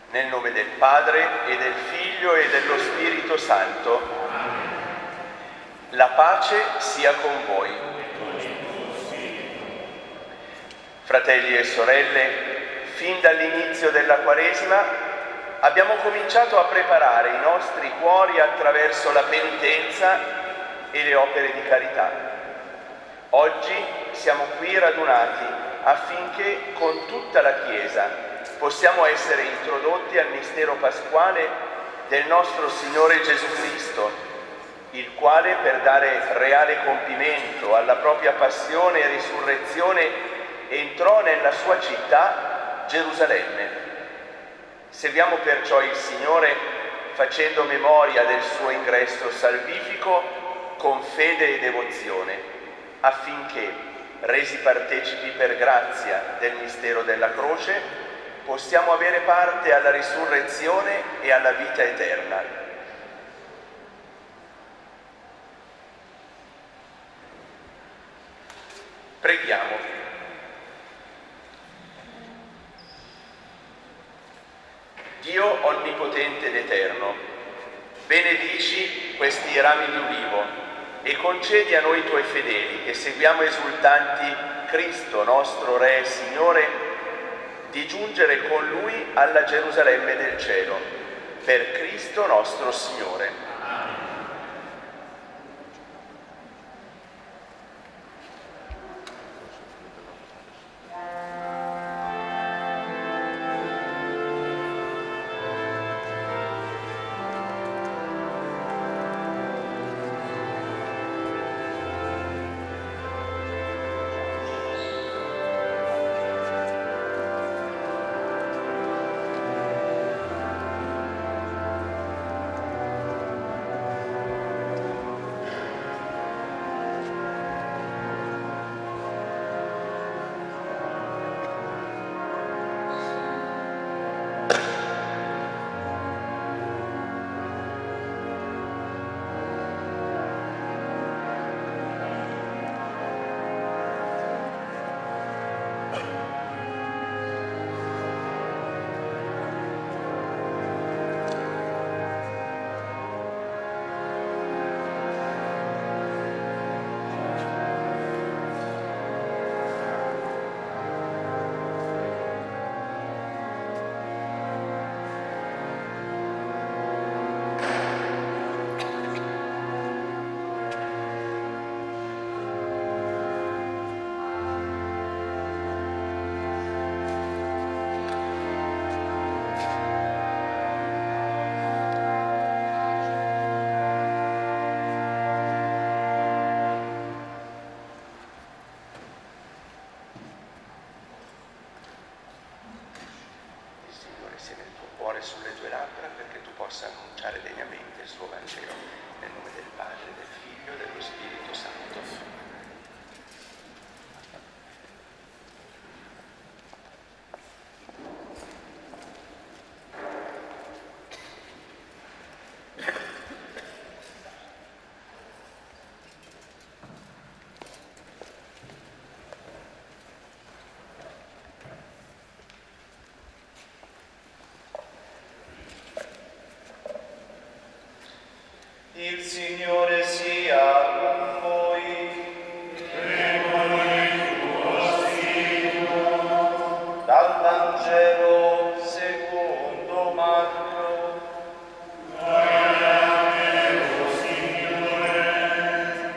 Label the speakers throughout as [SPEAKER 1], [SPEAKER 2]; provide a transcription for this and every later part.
[SPEAKER 1] Nel nome del Padre e del Figlio e dello Spirito Santo. La pace sia con voi. Fratelli e sorelle, fin dall'inizio della Quaresima abbiamo cominciato a preparare i nostri cuori attraverso la penitenza e le opere di carità. Oggi siamo qui radunati affinché con tutta la Chiesa possiamo essere introdotti al mistero pasquale del nostro Signore Gesù Cristo, il quale, per dare reale compimento alla propria passione e risurrezione, entrò nella sua città, Gerusalemme. Seguiamo perciò il Signore facendo memoria del suo ingresso salvifico con fede e devozione, affinché, resi partecipi per grazia del mistero della croce, possiamo avere parte alla risurrezione e alla vita eterna. Preghiamo. Dio onnipotente ed eterno, benedici questi rami di ulivo e concedi a noi tuoi fedeli, che seguiamo esultanti Cristo, nostro Re e Signore, di giungere con Lui alla Gerusalemme del cielo, per Cristo nostro Signore. Sulle tue labbra, perché tu possa annunciare degnamente il suo Vangelo, nel nome del Padre, del Figlio e dello Spirito Santo.
[SPEAKER 2] Il Signore sia con voi.
[SPEAKER 3] E con il tuo spirito.
[SPEAKER 2] Dal Vangelo secondo Marco.
[SPEAKER 3] Gloria a te, o Signore.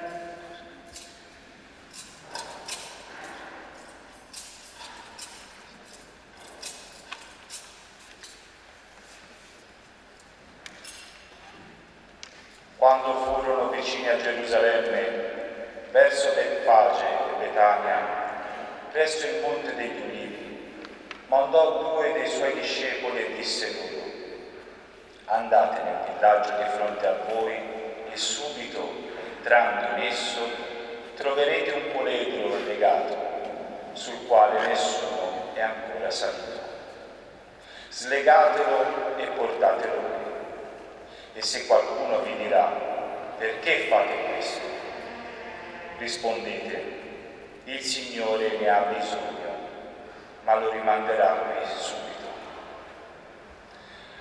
[SPEAKER 2] Quando furono vicini a Gerusalemme, verso Betfage e Betania, presso il Monte degli Ulivi, mandò 2 dei suoi discepoli e disse loro: andate nel villaggio di fronte a voi e subito, entrando in esso, troverete un puledro legato, sul quale nessuno è ancora salito. Slegatelo e portatelo qui. E se qualcuno vi dirà: perché fate questo? Rispondete: il Signore ne ha bisogno, ma lo rimanderà qui subito.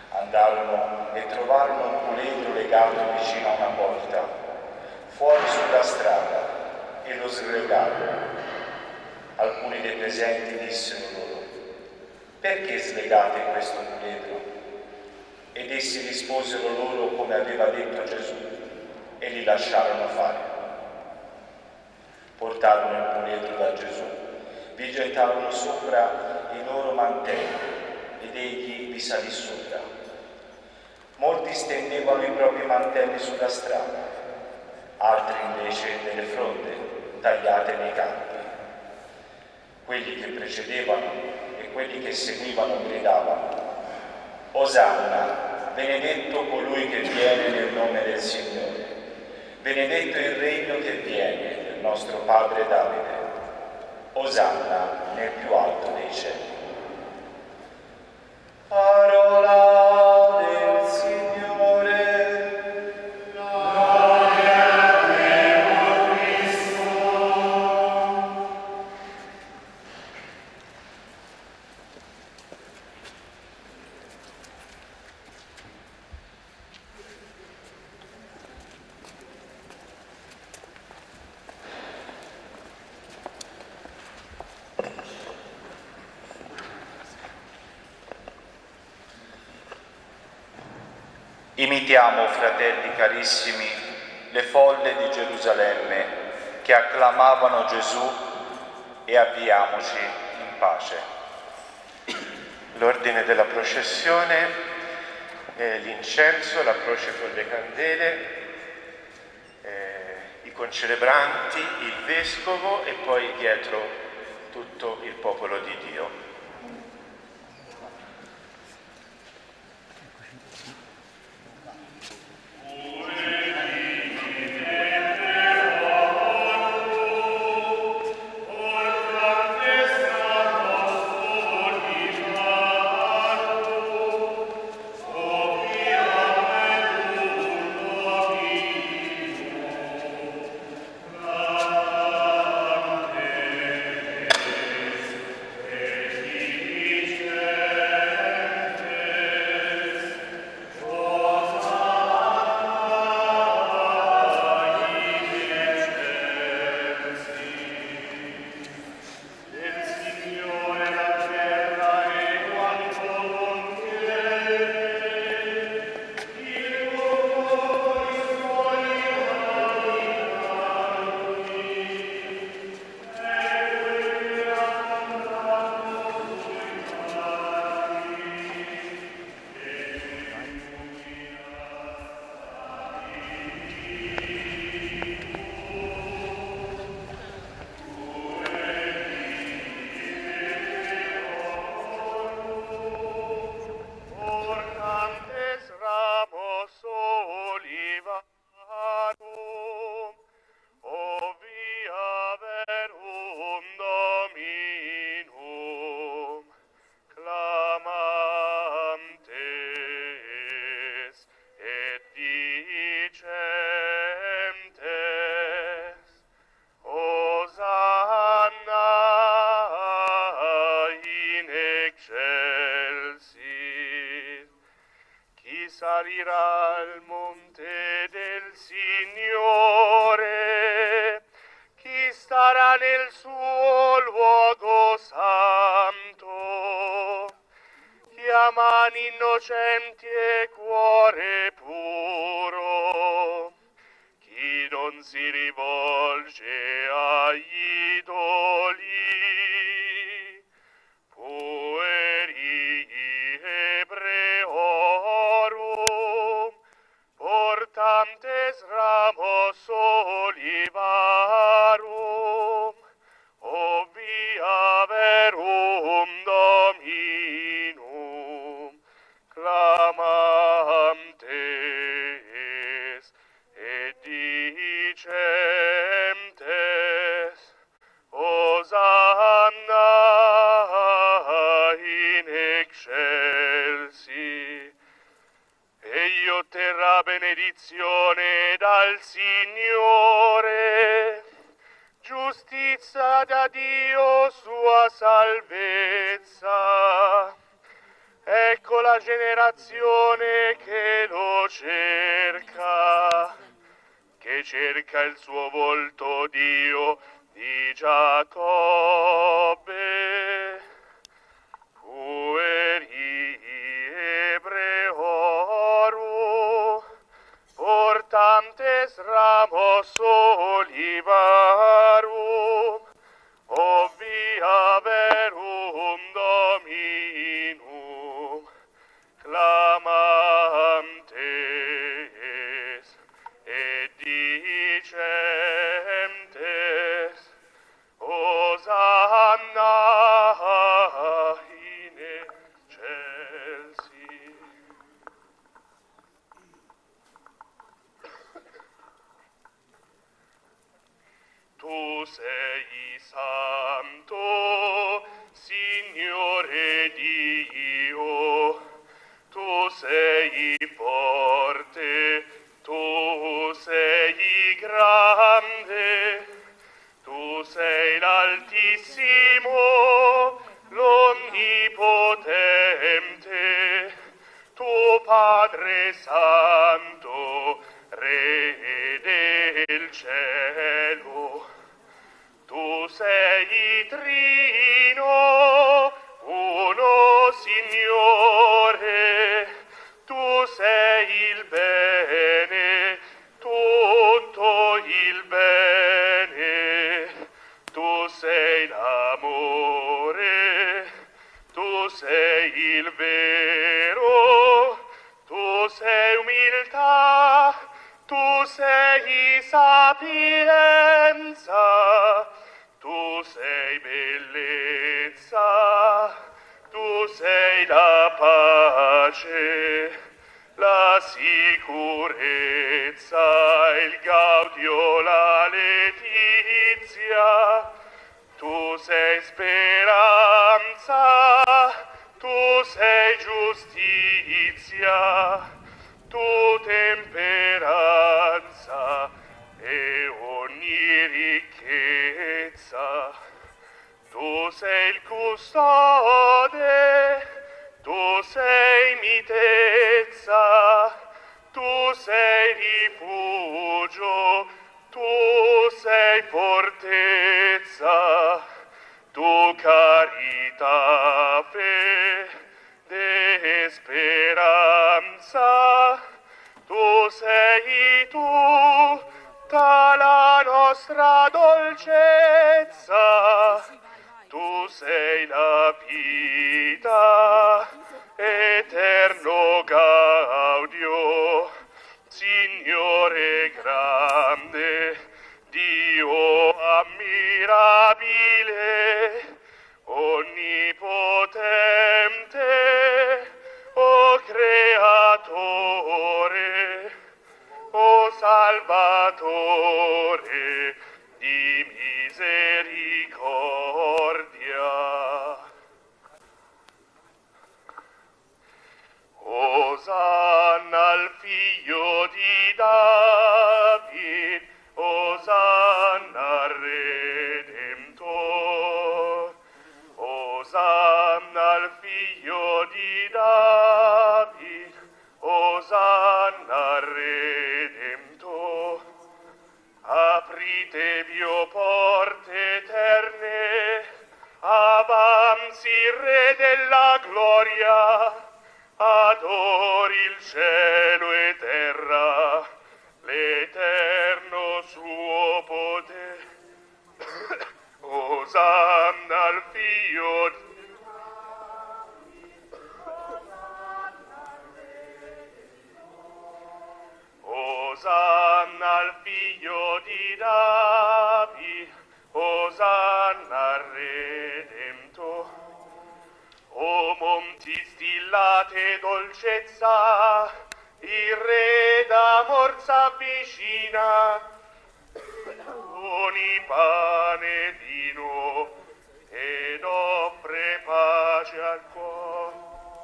[SPEAKER 2] Andarono e trovarono un puledro legato vicino a una porta, fuori sulla strada, e lo slegarono. Alcuni dei presenti dissero loro: perché slegate questo puledro? Ed essi risposero loro come aveva detto Gesù, e li lasciarono fare. Portarono il puledro da Gesù, vi gettarono sopra i loro mantelli, ed egli vi salì sopra. Molti stendevano i propri mantelli sulla strada, altri invece nelle fronde tagliate nei campi. Quelli che precedevano e quelli che seguivano gridavano: Osanna, benedetto colui che viene nel nome del Signore, benedetto il regno che viene del nostro padre Davide, Osanna nel più alto dei cieli. Parola del Signore.
[SPEAKER 4] Imitiamo, fratelli carissimi, le folle di Gerusalemme che acclamavano Gesù e avviamoci in pace.
[SPEAKER 5] L'ordine della processione è l'incenso, la croce con le candele, i concelebranti, il vescovo e poi dietro tutto il popolo di Dio.
[SPEAKER 3] Salirà al monte del Signore, chi starà nel suo luogo santo, chi ha mani innocenti e cuore puro, chi non si rivolge agli idoli, pueri ebreorum, portantes ramos olivarum, ovvia verum Dominum, clamantes et dicentes, Osanna in excelsi. Egli otterrà benedizione dal Signore, giustizia da Dio sua salvezza. Ecco la la generazione che lo cerca il suo volto, Dio di Giacobbe. Pueri ebreoru, portantes ramos olivarum, ovvia verum Dominum, clamantes et dicentes, Hosanna in excelsis. Tu sei santo, Signore Dio, tu sei forte, tu sei grande, tu sei l'Altissimo, l'Onnipotente, tu Padre Santo, Re del cielo. Tu sei trino, uno Signore, tu sei il bene, tutto il bene, tu sei l'amore, tu sei il vero, tu sei umiltà, tu sei sapienza, tu sei bellezza, tu sei la pace, la sicurezza, il gaudio, la letizia, tu sei speranza, tu sei giustizia, tu temperanza e ogni ricchezza. Tu sei il custode, tu sei mitezza, tu sei rifugio, tu sei fortezza, tu carità, fede, speranza, tu sei tutta la nostra dolcezza, tu sei la vita, eterno gaudio, Signore grande, Dio ammirabile, onnipotente, o creatore, o salvatore di misericordia. Osanna al figlio di David, Osanna al Redentor, Osanna al figlio di David, Osanna al Redentor. Apritevi, o porte eterne, avanzi il Re della gloria, adori il cielo e terra, l'eterno suo potere. Osanna al figlio di Osanna al figlio di David, Osanna al Redemptor. O monti stillate dolcezza, il Re d'amor s'avvicina, doni pane e vino ed offre pace al cuore.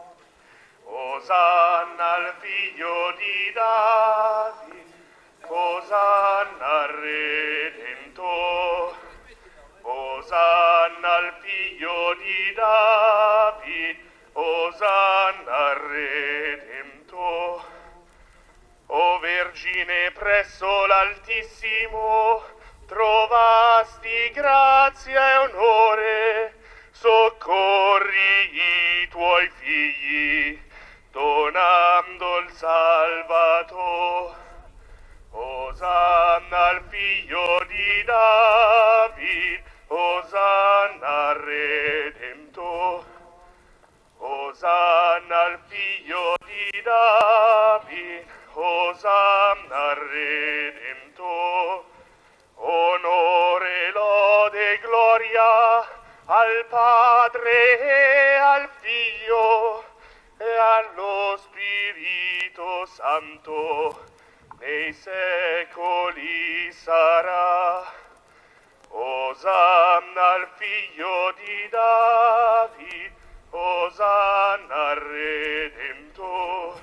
[SPEAKER 3] Osanna al figlio di David, Osanna al Redentor, Osanna al figlio di David, Osanna al Redemptor. O Vergine presso l'Altissimo, trovasti grazia e onore, soccorri i tuoi figli, donando il Salvatore. Osanna al figlio di David, Osanna al Redemptor. Osanna al figlio di David, Osanna al Redemptor. Onore, lode e gloria al Padre e al Figlio e allo Spirito Santo, nei secoli sarà. Osanna al figlio di David, Osanna al Redemptor.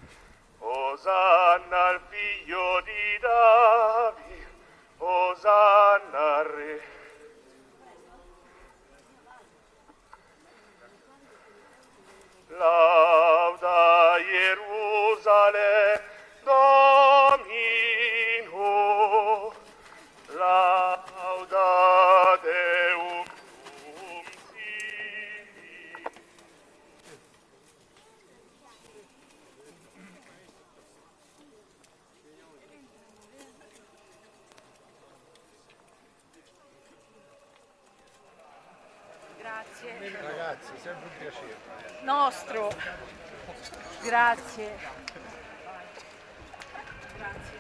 [SPEAKER 3] Osanna al figlio di David, Osanna al Redemptor. Lauda Ierusalemme Domino, lauda Deum cum sibi.
[SPEAKER 6] Grazie.
[SPEAKER 7] Ragazzi, sempre un piacere.
[SPEAKER 6] Nostro. Grazie. Grazie.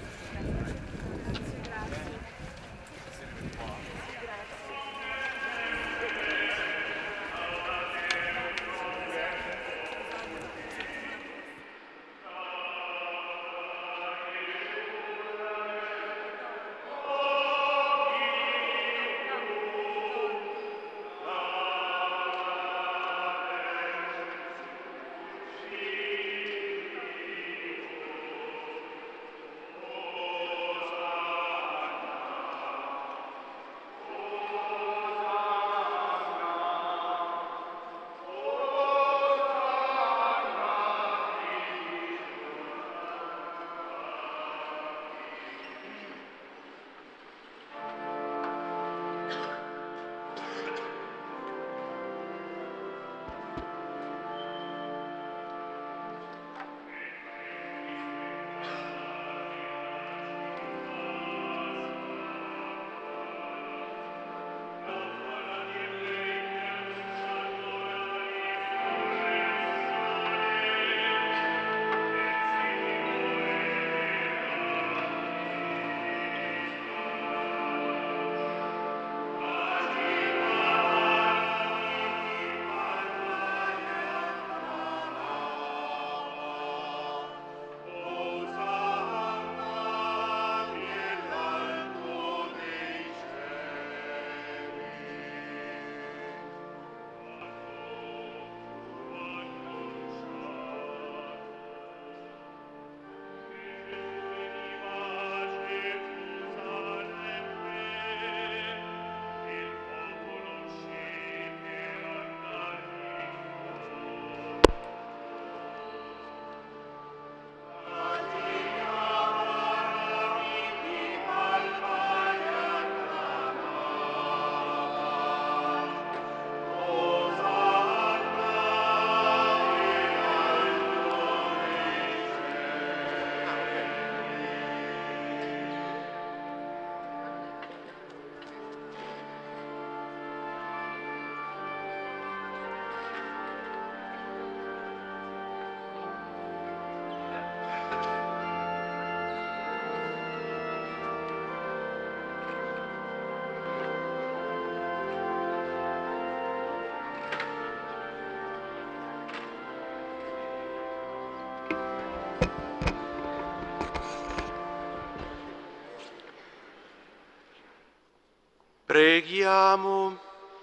[SPEAKER 1] Preghiamo.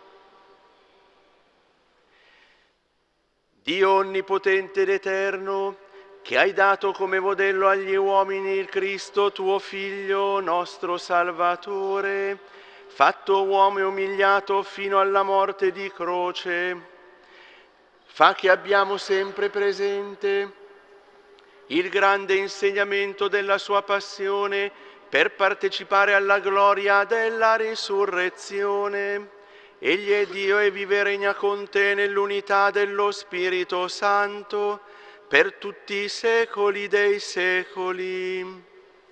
[SPEAKER 1] Dio onnipotente ed eterno, che hai dato come modello agli uomini il Cristo, tuo Figlio, nostro Salvatore, fatto uomo e umiliato fino alla morte di croce, Fa che abbiamo sempre presente il grande insegnamento della sua passione per partecipare alla gloria della risurrezione. Egli è Dio e vive e regna con te nell'unità dello Spirito Santo per tutti i secoli dei secoli.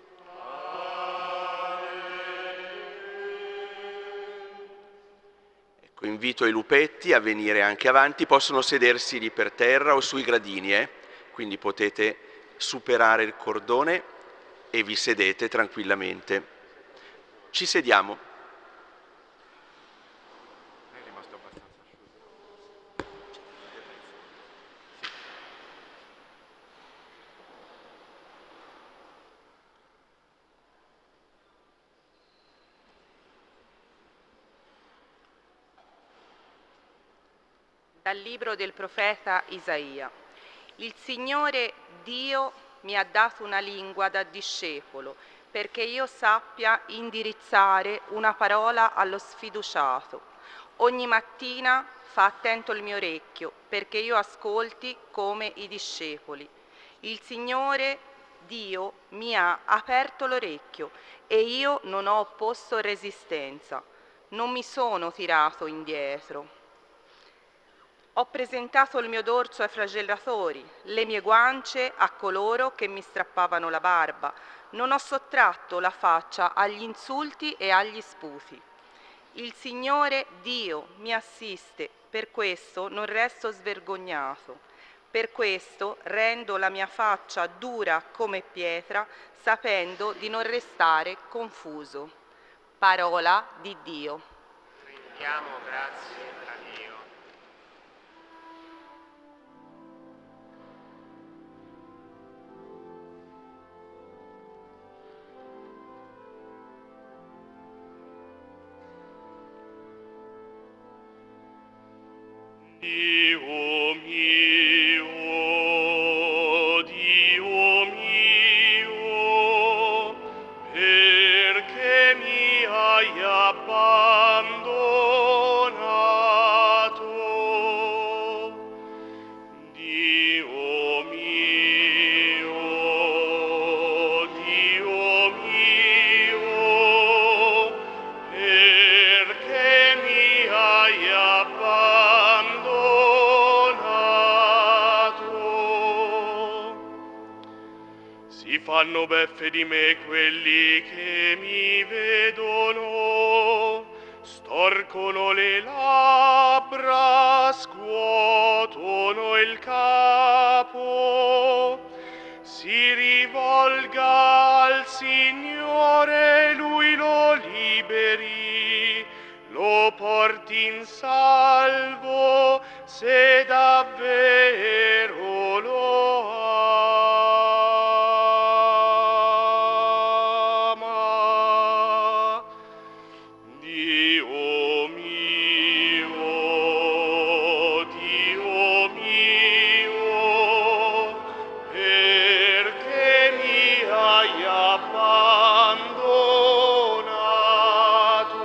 [SPEAKER 1] Ecco, invito i lupetti a venire anche avanti, possono sedersi lì per terra o sui gradini, quindi potete superare il cordone e vi sedete tranquillamente. Ci sediamo.
[SPEAKER 6] Dal libro del profeta Isaia. Il Signore Dio mi ha dato una lingua da discepolo, perché io sappia indirizzare una parola allo sfiduciato. Ogni mattina fa attento il mio orecchio, perché io ascolti come i discepoli. Il Signore Dio mi ha aperto l'orecchio e io non ho opposto resistenza. Non mi sono tirato indietro. Ho presentato il mio dorso ai flagellatori, le mie guance a coloro che mi strappavano la barba. Non ho sottratto la faccia agli insulti e agli sputi. Il Signore Dio mi assiste, per questo non resto svergognato. Per questo rendo la mia faccia dura come pietra, sapendo di non restare confuso. Parola di Dio.
[SPEAKER 7] Rendiamo grazie a Dio.
[SPEAKER 3] Dio mio, perché mi hai abbandonato? Dio mio, perché mi hai Si fanno beffe di me quelli che mi vedono, storcono le labbra, scuotono il capo. Si rivolga al Signore, Lui lo liberi, lo porti in salvo, se davvero lo ama. Dio mio, perché mi hai abbandonato?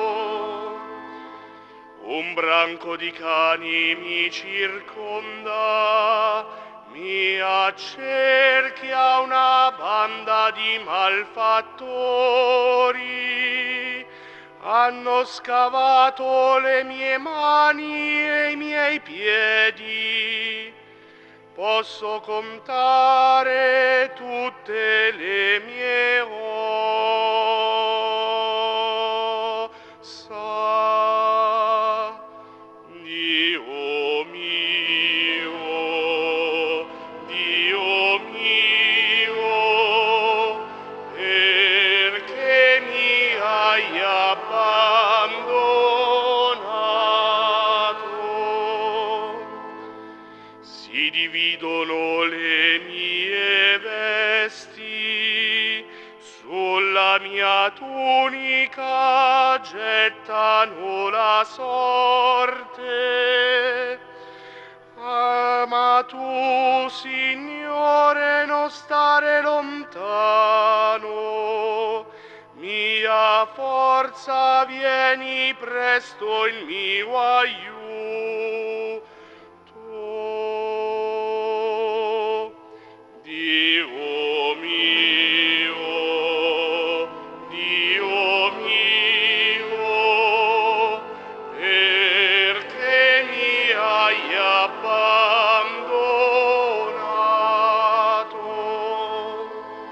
[SPEAKER 3] Un branco di cani mi circonda, mi accerchia una banda di malfattori. Hanno scavato le mie mani e i miei piedi. Posso contare tutte le mie ossa. Dio mio, perché mi hai abbandonato? Si dividono le mie vesti, sulla mia tunica gettano la sorte. Ma tu, Signore, non stare lontano, mia forza, vieni presto in mio aiuto. abbandonato.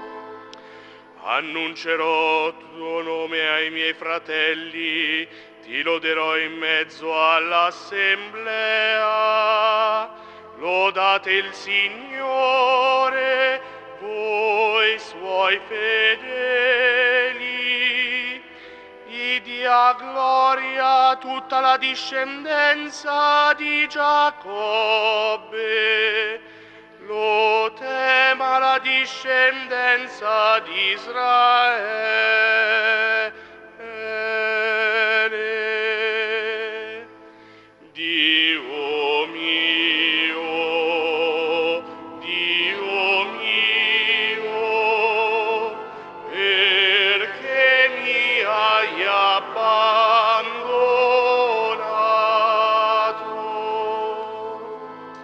[SPEAKER 3] Annuncerò tuo nome ai miei fratelli, ti loderò in mezzo all'assemblea. Lodate il Signore, voi suoi fedeli. Gli dia gloria a tutta la discendenza di Giacobbe. Lo tema la discendenza di Israele. Dio mio, perché mi hai abbandonato?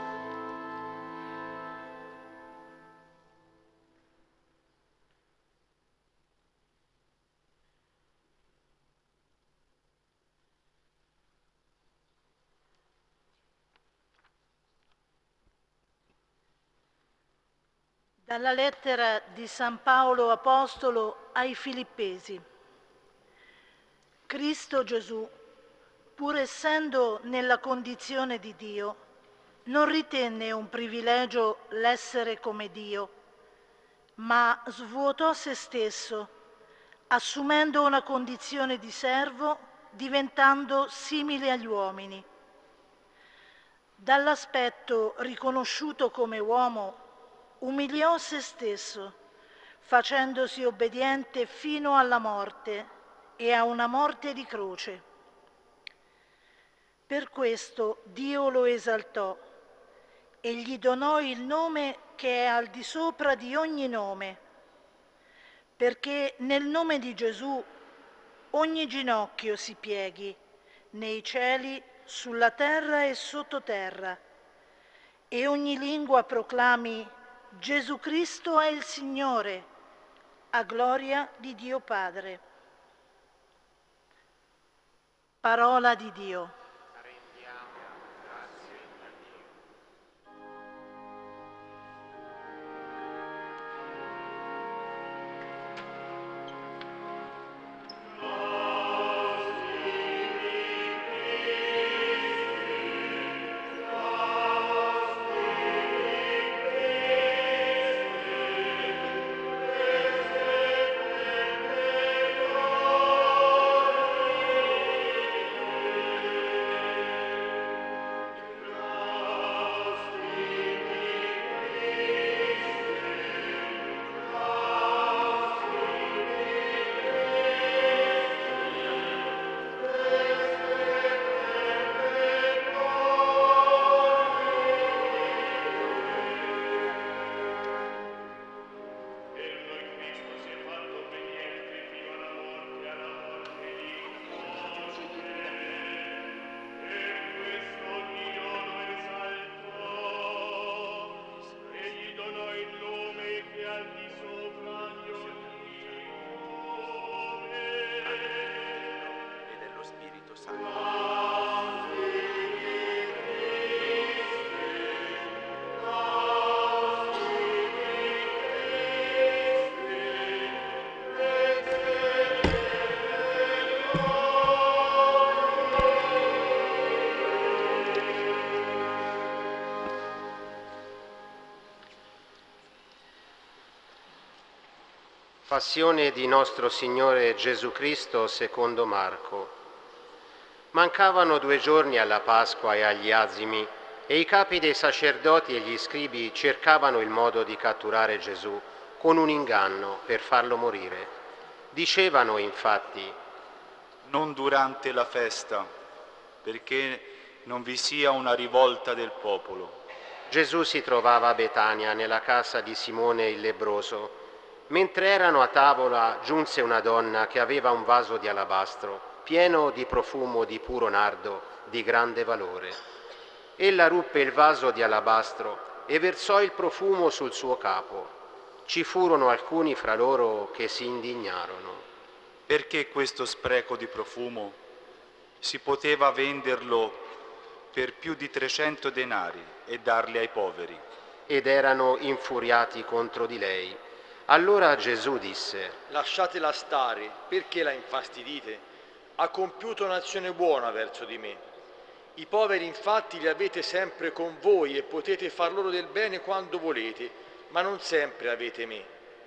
[SPEAKER 8] Dalla lettera di San Paolo Apostolo ai Filippesi. Cristo Gesù, pur essendo nella condizione di Dio, non ritenne un privilegio l'essere come Dio, ma svuotò se stesso, assumendo una condizione di servo, diventando simile agli uomini. Dall'aspetto riconosciuto come uomo, umiliò se stesso, facendosi obbediente fino alla morte e a una morte di croce. Per questo Dio lo esaltò e gli donò il nome che è al di sopra di ogni nome, perché nel nome di Gesù ogni ginocchio si pieghi, nei cieli, sulla terra e sottoterra, e ogni lingua proclami: Gesù Cristo è il Signore, a gloria di Dio Padre. Parola di Dio.
[SPEAKER 7] Rendiamo grazie a Dio.
[SPEAKER 9] Passione di nostro Signore Gesù Cristo secondo Marco. Mancavano 2 giorni alla Pasqua e agli azimi e i capi dei sacerdoti e gli scribi cercavano il modo di catturare Gesù con un inganno per farlo morire. Dicevano infatti:
[SPEAKER 4] non durante la festa, perché non vi sia una rivolta del popolo.
[SPEAKER 9] Gesù si trovava a Betania, nella casa di Simone il lebbroso. Mentre erano a tavola, giunse una donna che aveva un vaso di alabastro, pieno di profumo di puro nardo, di grande valore. Ella ruppe il vaso di alabastro e versò il profumo sul suo capo. Ci furono alcuni fra loro che si indignarono.
[SPEAKER 4] Perché questo spreco di profumo? Si poteva venderlo per più di 300 denari e darli ai poveri.
[SPEAKER 9] Ed erano infuriati contro di lei. Allora Gesù disse:
[SPEAKER 10] lasciatela stare, perché la infastidite? Ha compiuto un'azione buona verso di me. I poveri infatti li avete sempre con voi e potete far loro del bene quando volete, ma non sempre avete me.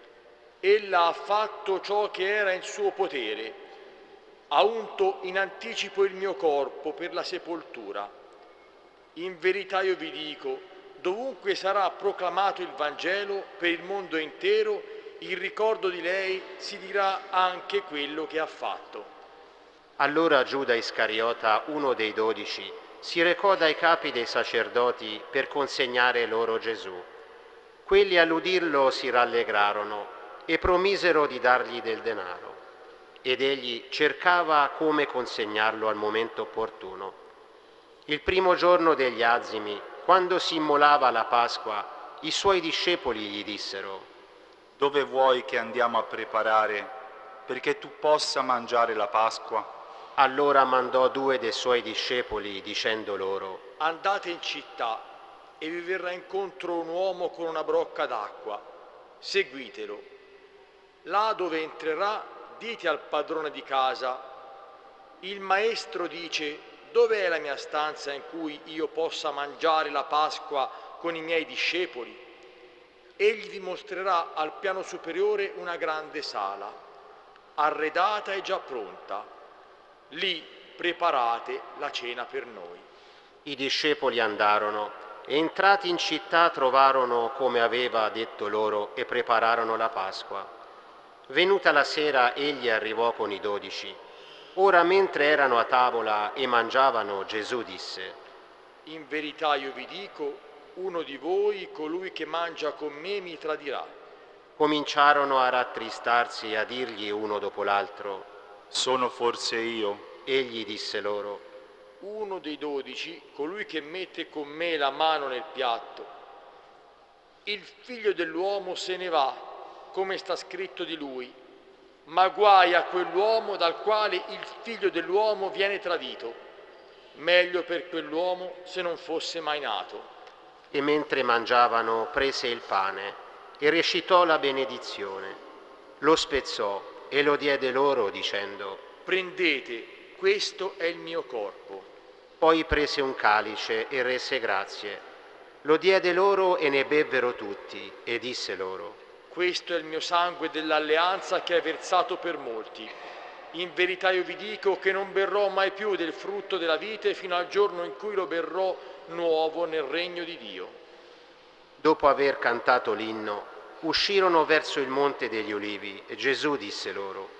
[SPEAKER 10] Ella ha fatto ciò che era in suo potere, ha unto in anticipo il mio corpo per la sepoltura. In verità io vi dico, dovunque sarà proclamato il Vangelo per il mondo intero, il ricordo di lei si dirà anche quello che ha fatto.
[SPEAKER 9] Allora Giuda Iscariota, uno dei 12, si recò dai capi dei sacerdoti per consegnare loro Gesù. Quelli all'udirlo si rallegrarono e promisero di dargli del denaro. Ed egli cercava come consegnarlo al momento opportuno. Il primo giorno degli azimi, quando si immolava la Pasqua, i suoi discepoli gli dissero:
[SPEAKER 4] Dove vuoi che andiamo a preparare perché tu possa mangiare la Pasqua?
[SPEAKER 9] Allora mandò 2 dei suoi discepoli dicendo loro:
[SPEAKER 10] andate in città e vi verrà incontro un uomo con una brocca d'acqua, seguitelo. Là dove entrerà, dite al padrone di casa: il maestro dice, dov'è la mia stanza in cui io possa mangiare la Pasqua con i miei discepoli? Egli vi mostrerà al piano superiore una grande sala, arredata e già pronta. Lì preparate la cena per noi.
[SPEAKER 9] I discepoli andarono e entrati in città trovarono come aveva detto loro e prepararono la Pasqua. Venuta la sera egli arrivò con i 12. Ora mentre erano a tavola e mangiavano, Gesù disse:
[SPEAKER 10] in verità io vi dico, uno di voi, colui che mangia con me, mi tradirà.
[SPEAKER 9] Cominciarono a rattristarsi e a dirgli uno dopo l'altro:
[SPEAKER 4] sono forse io?
[SPEAKER 9] Egli disse loro:
[SPEAKER 10] uno dei 12, colui che mette con me la mano nel piatto. Il figlio dell'uomo se ne va, come sta scritto di lui, ma guai a quell'uomo dal quale il figlio dell'uomo viene tradito. Meglio per quell'uomo se non fosse mai nato.
[SPEAKER 9] E mentre mangiavano prese il pane e recitò la benedizione, lo spezzò e lo diede loro dicendo:
[SPEAKER 10] prendete, questo è il mio corpo.
[SPEAKER 9] Poi prese un calice e rese grazie, lo diede loro e ne bevvero tutti e disse loro:
[SPEAKER 10] questo è il mio sangue dell'alleanza che è versato per molti. In verità io vi dico che non berrò mai più del frutto della vite fino al giorno in cui lo berrò nuovo nel regno di Dio.
[SPEAKER 9] Dopo aver cantato l'inno, uscirono verso il monte degli Ulivi e Gesù disse loro: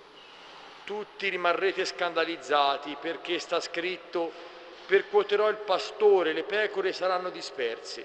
[SPEAKER 10] tutti rimarrete scandalizzati perché sta scritto: percuoterò il pastore, le pecore saranno disperse.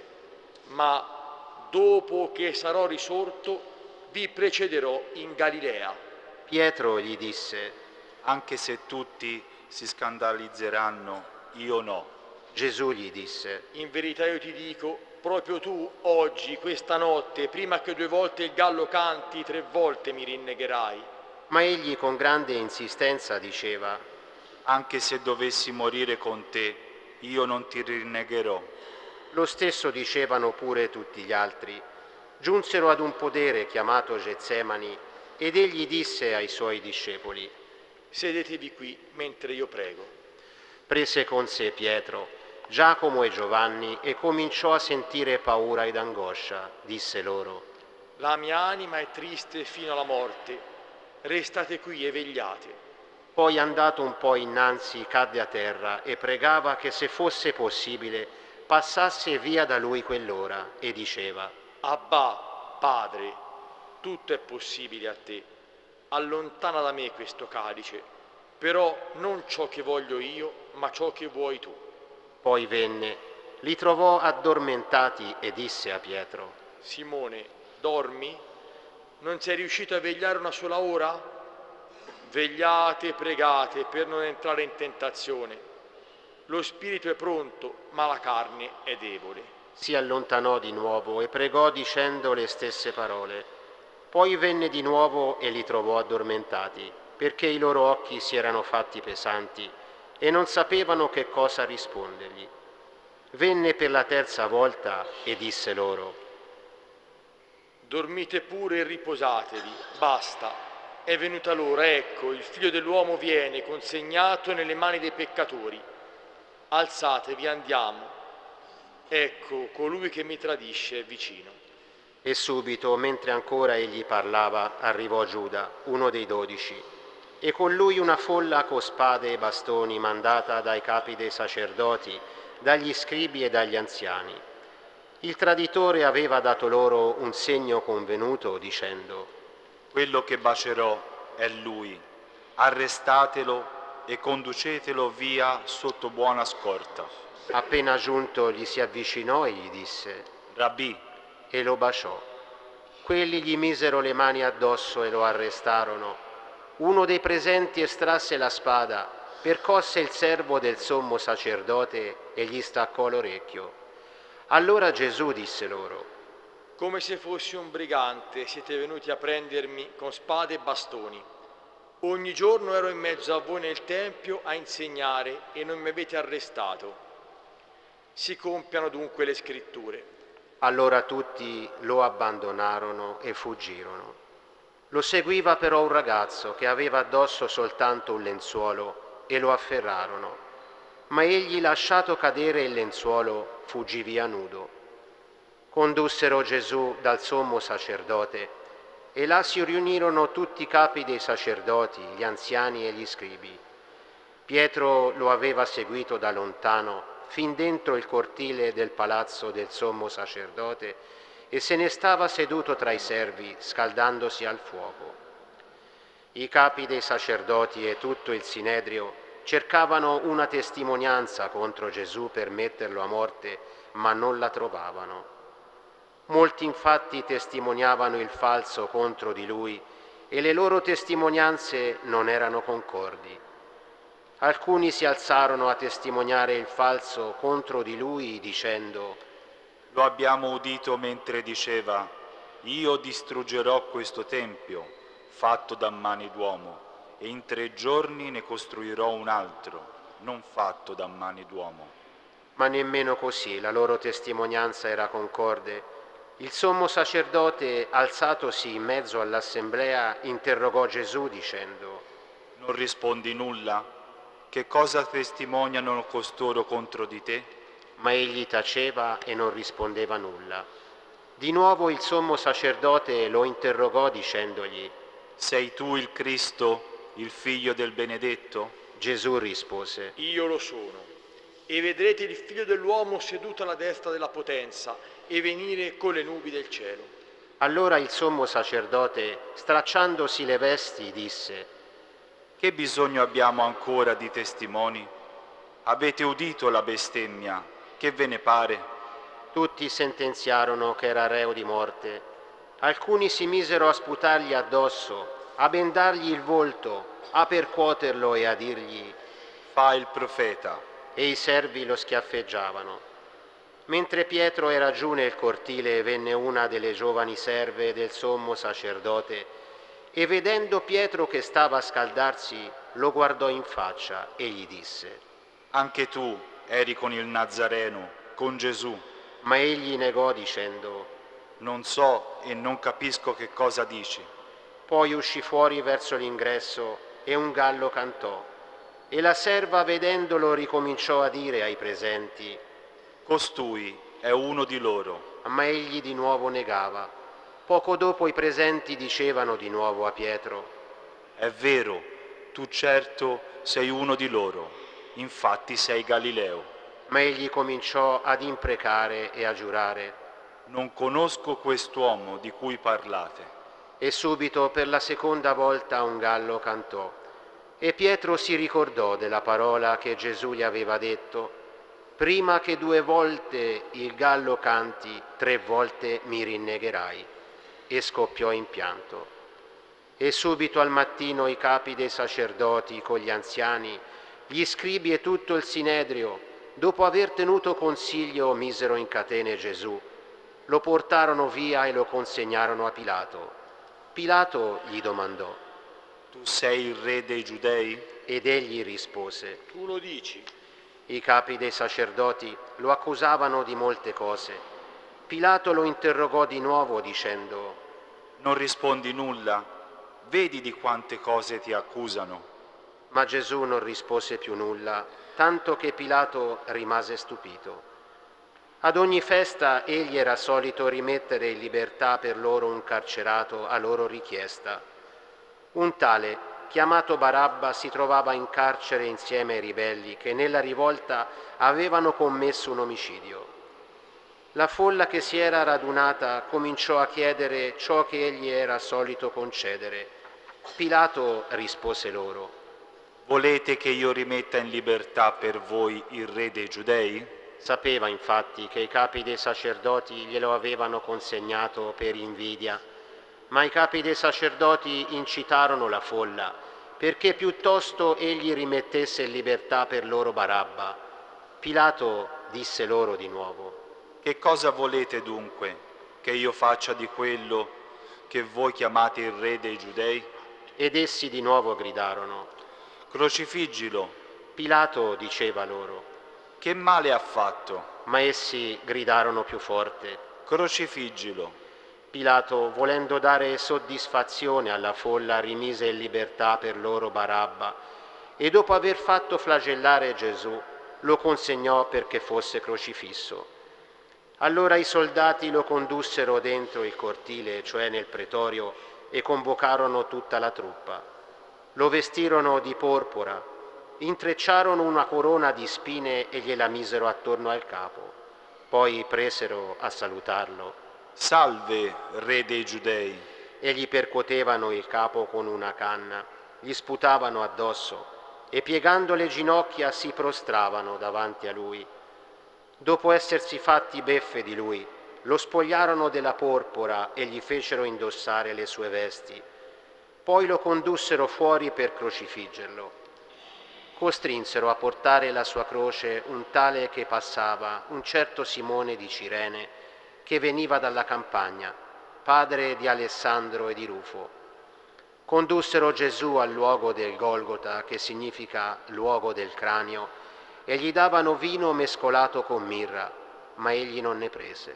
[SPEAKER 10] Ma dopo che sarò risorto, vi precederò in Galilea.
[SPEAKER 9] Pietro gli disse:
[SPEAKER 4] anche se tutti si scandalizzeranno, io no.
[SPEAKER 9] Gesù gli disse:
[SPEAKER 10] in verità io ti dico, proprio tu oggi, questa notte, prima che 2 volte il gallo canti, 3 volte mi rinnegherai.
[SPEAKER 9] Ma egli con grande insistenza diceva:
[SPEAKER 4] anche se dovessi morire con te, io non ti rinnegherò.
[SPEAKER 9] Lo stesso dicevano pure tutti gli altri. Giunsero ad un podere chiamato Getsemani ed egli disse ai suoi discepoli:
[SPEAKER 10] sedetevi qui mentre io prego.
[SPEAKER 9] Prese con sé Pietro, Giacomo e Giovanni e cominciò a sentire paura ed angoscia. Disse loro:
[SPEAKER 10] la mia anima è triste fino alla morte. Restate qui e vegliate.
[SPEAKER 9] Poi andato un po' innanzi cadde a terra e pregava che se fosse possibile passasse via da lui quell'ora e diceva:
[SPEAKER 10] Abbà, Padre, tutto è possibile a te. Allontana da me questo calice, però non ciò che voglio io, ma ciò che vuoi tu.
[SPEAKER 9] Poi venne, li trovò addormentati e disse a Pietro:
[SPEAKER 10] Simone, dormi? Non sei riuscito a vegliare una sola ora? Vegliate e pregate per non entrare in tentazione. Lo spirito è pronto, ma la carne è debole.
[SPEAKER 9] Si allontanò di nuovo e pregò dicendo le stesse parole. Poi venne di nuovo e li trovò addormentati, perché i loro occhi si erano fatti pesanti e non sapevano che cosa rispondergli. Venne per la terza volta e disse loro:
[SPEAKER 10] dormite pure e riposatevi, basta, è venuta l'ora, ecco, il Figlio dell'uomo viene, consegnato nelle mani dei peccatori. Alzatevi, andiamo, ecco, colui che mi tradisce è vicino.
[SPEAKER 9] E subito, mentre ancora egli parlava, arrivò Giuda, uno dei 12, e con lui una folla con spade e bastoni mandata dai capi dei sacerdoti, dagli scribi e dagli anziani. Il traditore aveva dato loro un segno convenuto dicendo:
[SPEAKER 4] quello che bacerò è lui, arrestatelo e conducetelo via sotto buona scorta.
[SPEAKER 9] Appena giunto gli si avvicinò e gli disse:
[SPEAKER 4] Rabbì,
[SPEAKER 9] e lo baciò. Quelli gli misero le mani addosso e lo arrestarono. Uno dei presenti estrasse la spada, percosse il servo del sommo sacerdote e gli staccò l'orecchio. Allora Gesù disse loro:
[SPEAKER 10] come se fossi un brigante siete venuti a prendermi con spade e bastoni. Ogni giorno ero in mezzo a voi nel Tempio a insegnare e non mi avete arrestato. Si compiano dunque le scritture.
[SPEAKER 9] Allora tutti lo abbandonarono e fuggirono. Lo seguiva però un ragazzo che aveva addosso soltanto un lenzuolo e lo afferrarono. Ma egli, lasciato cadere il lenzuolo, fuggì via nudo. Condussero Gesù dal sommo sacerdote e là si riunirono tutti i capi dei sacerdoti, gli anziani e gli scribi. Pietro lo aveva seguito da lontano fin dentro il cortile del palazzo del sommo sacerdote e se ne stava seduto tra i servi, scaldandosi al fuoco. I capi dei sacerdoti e tutto il Sinedrio cercavano una testimonianza contro Gesù per metterlo a morte, ma non la trovavano. Molti infatti testimoniavano il falso contro di lui e le loro testimonianze non erano concordi. Alcuni si alzarono a testimoniare il falso contro di lui dicendo:
[SPEAKER 4] lo abbiamo udito mentre diceva: io distruggerò questo tempio fatto da mani d'uomo e in 3 giorni ne costruirò un altro non fatto da mani d'uomo.
[SPEAKER 9] Ma nemmeno così la loro testimonianza era concorde. Il sommo sacerdote, alzatosi in mezzo all'assemblea, interrogò Gesù dicendo:
[SPEAKER 4] non rispondi nulla? Che cosa testimoniano costoro contro di te?
[SPEAKER 9] Ma egli taceva e non rispondeva nulla. Di nuovo il sommo sacerdote lo interrogò dicendogli:
[SPEAKER 4] sei tu il Cristo, il Figlio del Benedetto?
[SPEAKER 9] Gesù rispose:
[SPEAKER 10] io lo sono. E vedrete il Figlio dell'uomo seduto alla destra della potenza e venire con le nubi del cielo.
[SPEAKER 9] Allora il sommo sacerdote, stracciandosi le vesti, disse:
[SPEAKER 4] che bisogno abbiamo ancora di testimoni? Avete udito la bestemmia, che ve ne pare?
[SPEAKER 9] Tutti sentenziarono che era reo di morte. Alcuni si misero a sputargli addosso, a bendargli il volto, a percuoterlo e a dirgli:
[SPEAKER 4] fa il profeta.
[SPEAKER 9] E i servi lo schiaffeggiavano. Mentre Pietro era giù nel cortile, venne una delle giovani serve del sommo sacerdote e vedendo Pietro che stava a scaldarsi, lo guardò in faccia e gli disse:
[SPEAKER 4] anche tu eri con il Nazareno, con Gesù.
[SPEAKER 9] Ma egli negò dicendo:
[SPEAKER 4] non so e non capisco che cosa dici.
[SPEAKER 9] Poi uscì fuori verso l'ingresso e un gallo cantò. E la serva, vedendolo, ricominciò a dire ai presenti:
[SPEAKER 4] costui è uno di loro.
[SPEAKER 9] Ma egli di nuovo negava. Poco dopo i presenti dicevano di nuovo a Pietro:
[SPEAKER 4] è vero, tu certo sei uno di loro, infatti sei Galileo.
[SPEAKER 9] Ma egli cominciò ad imprecare e a giurare:
[SPEAKER 4] non conosco quest'uomo di cui parlate.
[SPEAKER 9] E subito per la seconda volta un gallo cantò. E Pietro si ricordò della parola che Gesù gli aveva detto: prima che 2 volte il gallo canti, 3 volte mi rinnegherai. E scoppiò in pianto. E subito al mattino i capi dei sacerdoti con gli anziani, gli scribi e tutto il Sinedrio, dopo aver tenuto consiglio, misero in catene Gesù, lo portarono via e lo consegnarono a Pilato. Pilato gli domandò:
[SPEAKER 4] tu sei il re dei Giudei?
[SPEAKER 9] Ed egli rispose:
[SPEAKER 10] tu lo dici.
[SPEAKER 9] I capi dei sacerdoti lo accusavano di molte cose. Pilato lo interrogò di nuovo dicendo:
[SPEAKER 4] Non rispondi nulla? Vedi di quante cose ti accusano.
[SPEAKER 9] Ma Gesù non rispose più nulla, tanto che Pilato rimase stupito. Ad ogni festa egli era solito rimettere in libertà per loro un carcerato a loro richiesta. Un tale, chiamato Barabba, si trovava in carcere insieme ai ribelli che nella rivolta avevano commesso un omicidio. La folla che si era radunata cominciò a chiedere ciò che egli era solito concedere. Pilato rispose loro:
[SPEAKER 4] Volete che io rimetta in libertà per voi il re dei Giudei?
[SPEAKER 9] Sapeva infatti che i capi dei sacerdoti glielo avevano consegnato per invidia, ma i capi dei sacerdoti incitarono la folla perché piuttosto egli rimettesse in libertà per loro Barabba. Pilato disse loro di nuovo:
[SPEAKER 4] Che cosa volete dunque? Che io faccia di quello che voi chiamate il re dei Giudei?
[SPEAKER 9] Ed essi di nuovo gridarono:
[SPEAKER 4] Crocifiggilo!
[SPEAKER 9] Pilato diceva loro:
[SPEAKER 4] Che male ha fatto?
[SPEAKER 9] Ma essi gridarono più forte:
[SPEAKER 4] Crocifiggilo!
[SPEAKER 9] Pilato, volendo dare soddisfazione alla folla, rimise in libertà per loro Barabba e dopo aver fatto flagellare Gesù lo consegnò perché fosse crocifisso. Allora i soldati lo condussero dentro il cortile, cioè nel pretorio, e convocarono tutta la truppa. Lo vestirono di porpora, intrecciarono una corona di spine e gliela misero attorno al capo. Poi presero a salutarlo:
[SPEAKER 4] Salve, re dei Giudei!
[SPEAKER 9] E gli percuotevano il capo con una canna, gli sputavano addosso e piegando le ginocchia si prostravano davanti a lui. Dopo essersi fatti beffe di lui, lo spogliarono della porpora e gli fecero indossare le sue vesti. Poi lo condussero fuori per crocifiggerlo. Costrinsero a portare la sua croce un tale che passava, un certo Simone di Cirene, che veniva dalla campagna, padre di Alessandro e di Rufo. Condussero Gesù al luogo del Golgota, che significa luogo del cranio, e gli davano vino mescolato con mirra, ma egli non ne prese.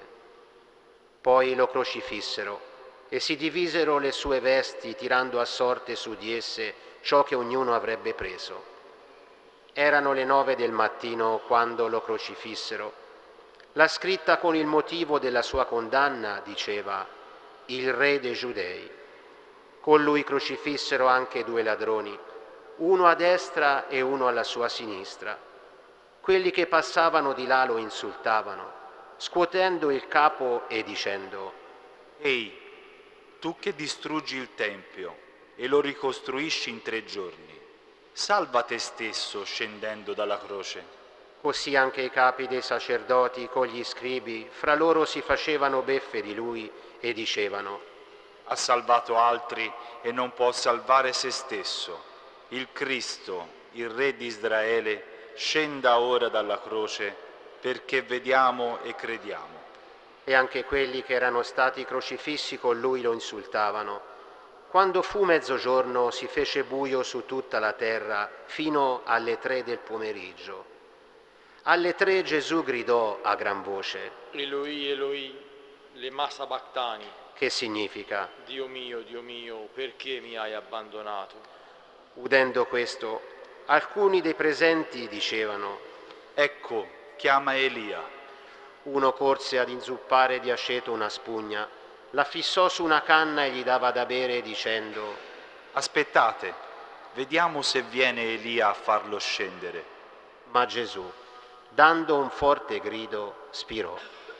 [SPEAKER 9] Poi lo crocifissero e si divisero le sue vesti, tirando a sorte su di esse ciò che ognuno avrebbe preso. Erano le 9 del mattino quando lo crocifissero. La scritta con il motivo della sua condanna diceva: il re dei Giudei. Con lui crocifissero anche 2 ladroni, uno a destra e uno alla sua sinistra. Quelli che passavano di là lo insultavano, scuotendo il capo e dicendo:
[SPEAKER 4] Ehi, tu che distruggi il Tempio e lo ricostruisci in 3 giorni, salva te stesso scendendo dalla croce.
[SPEAKER 9] Così anche i capi dei sacerdoti con gli scribi fra loro si facevano beffe di lui e dicevano:
[SPEAKER 4] Ha salvato altri e non può salvare se stesso. Il Cristo, il Re di Israele, scenda ora dalla croce perché vediamo e crediamo.
[SPEAKER 9] E anche quelli che erano stati crocifissi con lui lo insultavano. Quando fu mezzogiorno si fece buio su tutta la terra fino alle 3 del pomeriggio. Alle 3 Gesù gridò a gran voce:
[SPEAKER 10] Eloi, Eloi, lema sabachthani,
[SPEAKER 9] che significa:
[SPEAKER 10] Dio mio, perché mi hai abbandonato?
[SPEAKER 9] Udendo questo, alcuni dei presenti dicevano:
[SPEAKER 4] Ecco, chiama Elia.
[SPEAKER 9] Uno corse ad inzuppare di aceto una spugna, la fissò su una canna e gli dava da bere dicendo:
[SPEAKER 4] Aspettate, vediamo se viene Elia a farlo scendere.
[SPEAKER 9] Ma Gesù, dando un forte grido, spirò.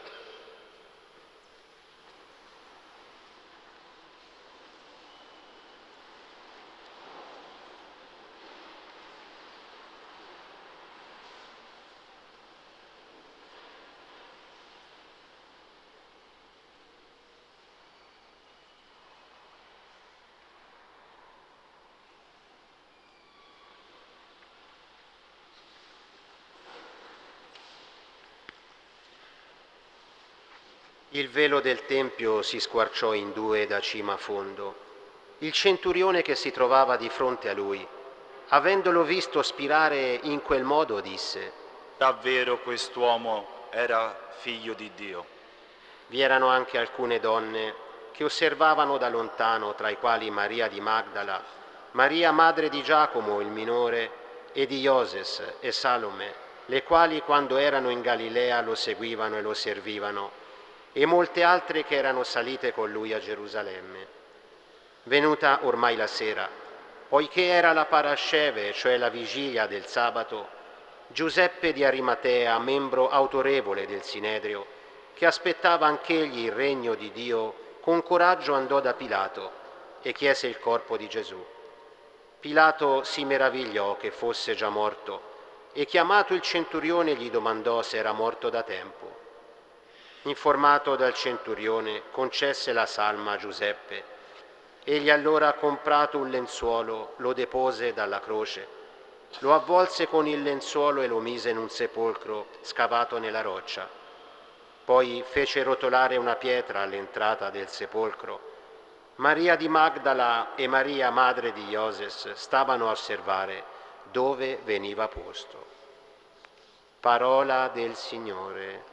[SPEAKER 9] Il velo del Tempio si squarciò in 2 da cima a fondo. Il centurione che si trovava di fronte a lui, avendolo visto spirare in quel modo, disse:
[SPEAKER 4] Davvero quest'uomo era figlio di Dio.
[SPEAKER 9] Vi erano anche alcune donne che osservavano da lontano, tra i quali Maria di Magdala, Maria madre di Giacomo il minore e di Ioses e Salome, le quali quando erano in Galilea lo seguivano e lo servivano, e molte altre che erano salite con lui a Gerusalemme. Venuta ormai la sera, poiché era la parasceve, cioè la vigilia del sabato, Giuseppe di Arimatea, membro autorevole del Sinedrio, che aspettava anch'egli il regno di Dio, con coraggio andò da Pilato e chiese il corpo di Gesù. Pilato si meravigliò che fosse già morto e chiamato il centurione gli domandò se era morto da tempo. Informato dal centurione, concesse la salma a Giuseppe. Egli allora, comprato un lenzuolo, lo depose dalla croce, lo avvolse con il lenzuolo e lo mise in un sepolcro scavato nella roccia. Poi fece rotolare una pietra all'entrata del sepolcro. Maria di Magdala e Maria madre di Ioses stavano a osservare dove veniva posto. Parola del Signore.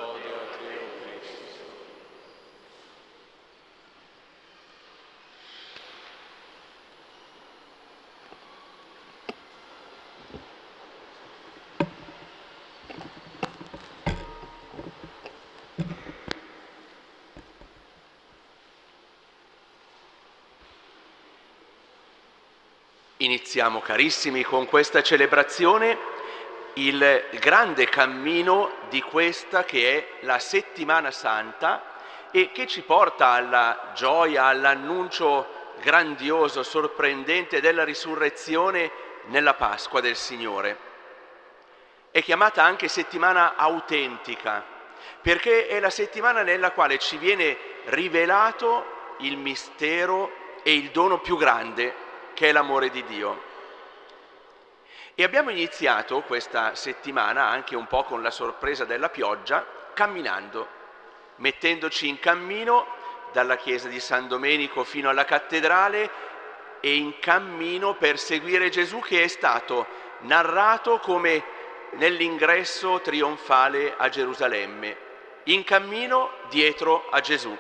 [SPEAKER 1] Iniziamo, carissimi, con questa celebrazione il grande cammino di questa che è la Settimana Santa e che ci porta alla gioia, all'annuncio grandioso, sorprendente della risurrezione nella Pasqua del Signore. È chiamata anche settimana autentica, perché è la settimana nella quale ci viene rivelato il mistero e il dono più grande, che è l'amore di Dio. E abbiamo iniziato questa settimana anche un po' con la sorpresa della pioggia, camminando, mettendoci in cammino dalla chiesa di San Domenico fino alla cattedrale e in cammino per seguire Gesù che è stato narrato come nell'ingresso trionfale a Gerusalemme, in cammino dietro a Gesù.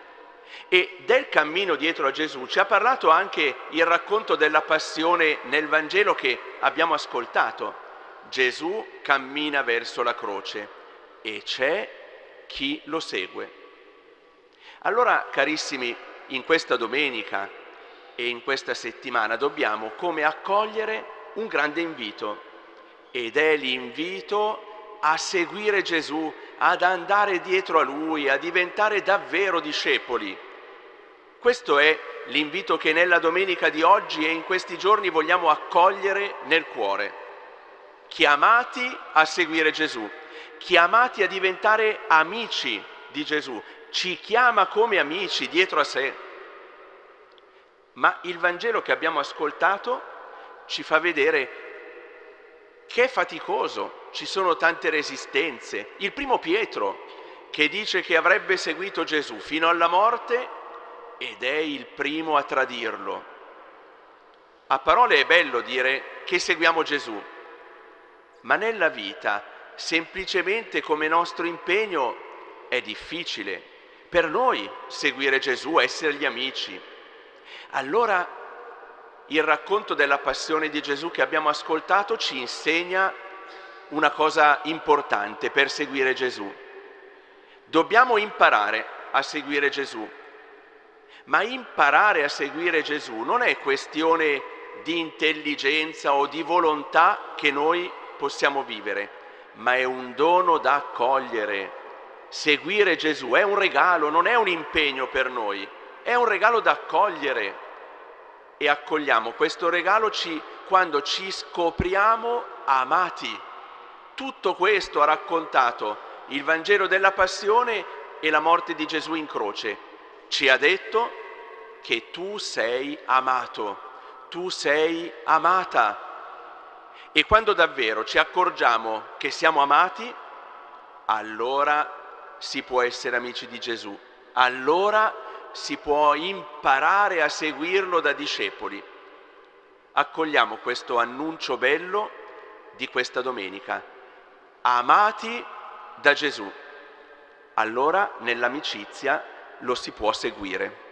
[SPEAKER 1] E del cammino dietro a Gesù ci ha parlato anche il racconto della passione nel Vangelo che abbiamo ascoltato. Gesù cammina verso la croce e c'è chi lo segue. Allora, carissimi, in questa domenica e in questa settimana dobbiamo come accogliere un grande invito, ed è l'invito a seguire Gesù, ad andare dietro a Lui, a diventare davvero discepoli. Questo è l'invito che nella domenica di oggi e in questi giorni vogliamo accogliere nel cuore. Chiamati a seguire Gesù, chiamati a diventare amici di Gesù. Ci chiama come amici dietro a sé. Ma il Vangelo che abbiamo ascoltato ci fa vedere che è faticoso, ci sono tante resistenze. Il primo Pietro, che dice che avrebbe seguito Gesù fino alla morte ed è il primo a tradirlo. A parole è bello dire che seguiamo Gesù, ma nella vita, semplicemente come nostro impegno, è difficile per noi seguire Gesù, essergli amici. Allora il racconto della passione di Gesù che abbiamo ascoltato ci insegna una cosa importante per seguire Gesù. Dobbiamo imparare a seguire Gesù, ma imparare a seguire Gesù non è questione di intelligenza o di volontà che noi possiamo vivere, ma è un dono da accogliere. Seguire Gesù è un regalo, non è un impegno per noi, è un regalo da accogliere. E accogliamo questo regalo quando ci scopriamo amati. Tutto questo ha raccontato il Vangelo della Passione e la morte di Gesù in croce. Ci ha detto che tu sei amato, tu sei amata. E quando davvero ci accorgiamo che siamo amati, allora si può essere amici di Gesù. Allora si può imparare a seguirlo da discepoli. Accogliamo questo annuncio bello di questa domenica. amati da Gesù. Allora nell'amicizia lo si può seguire.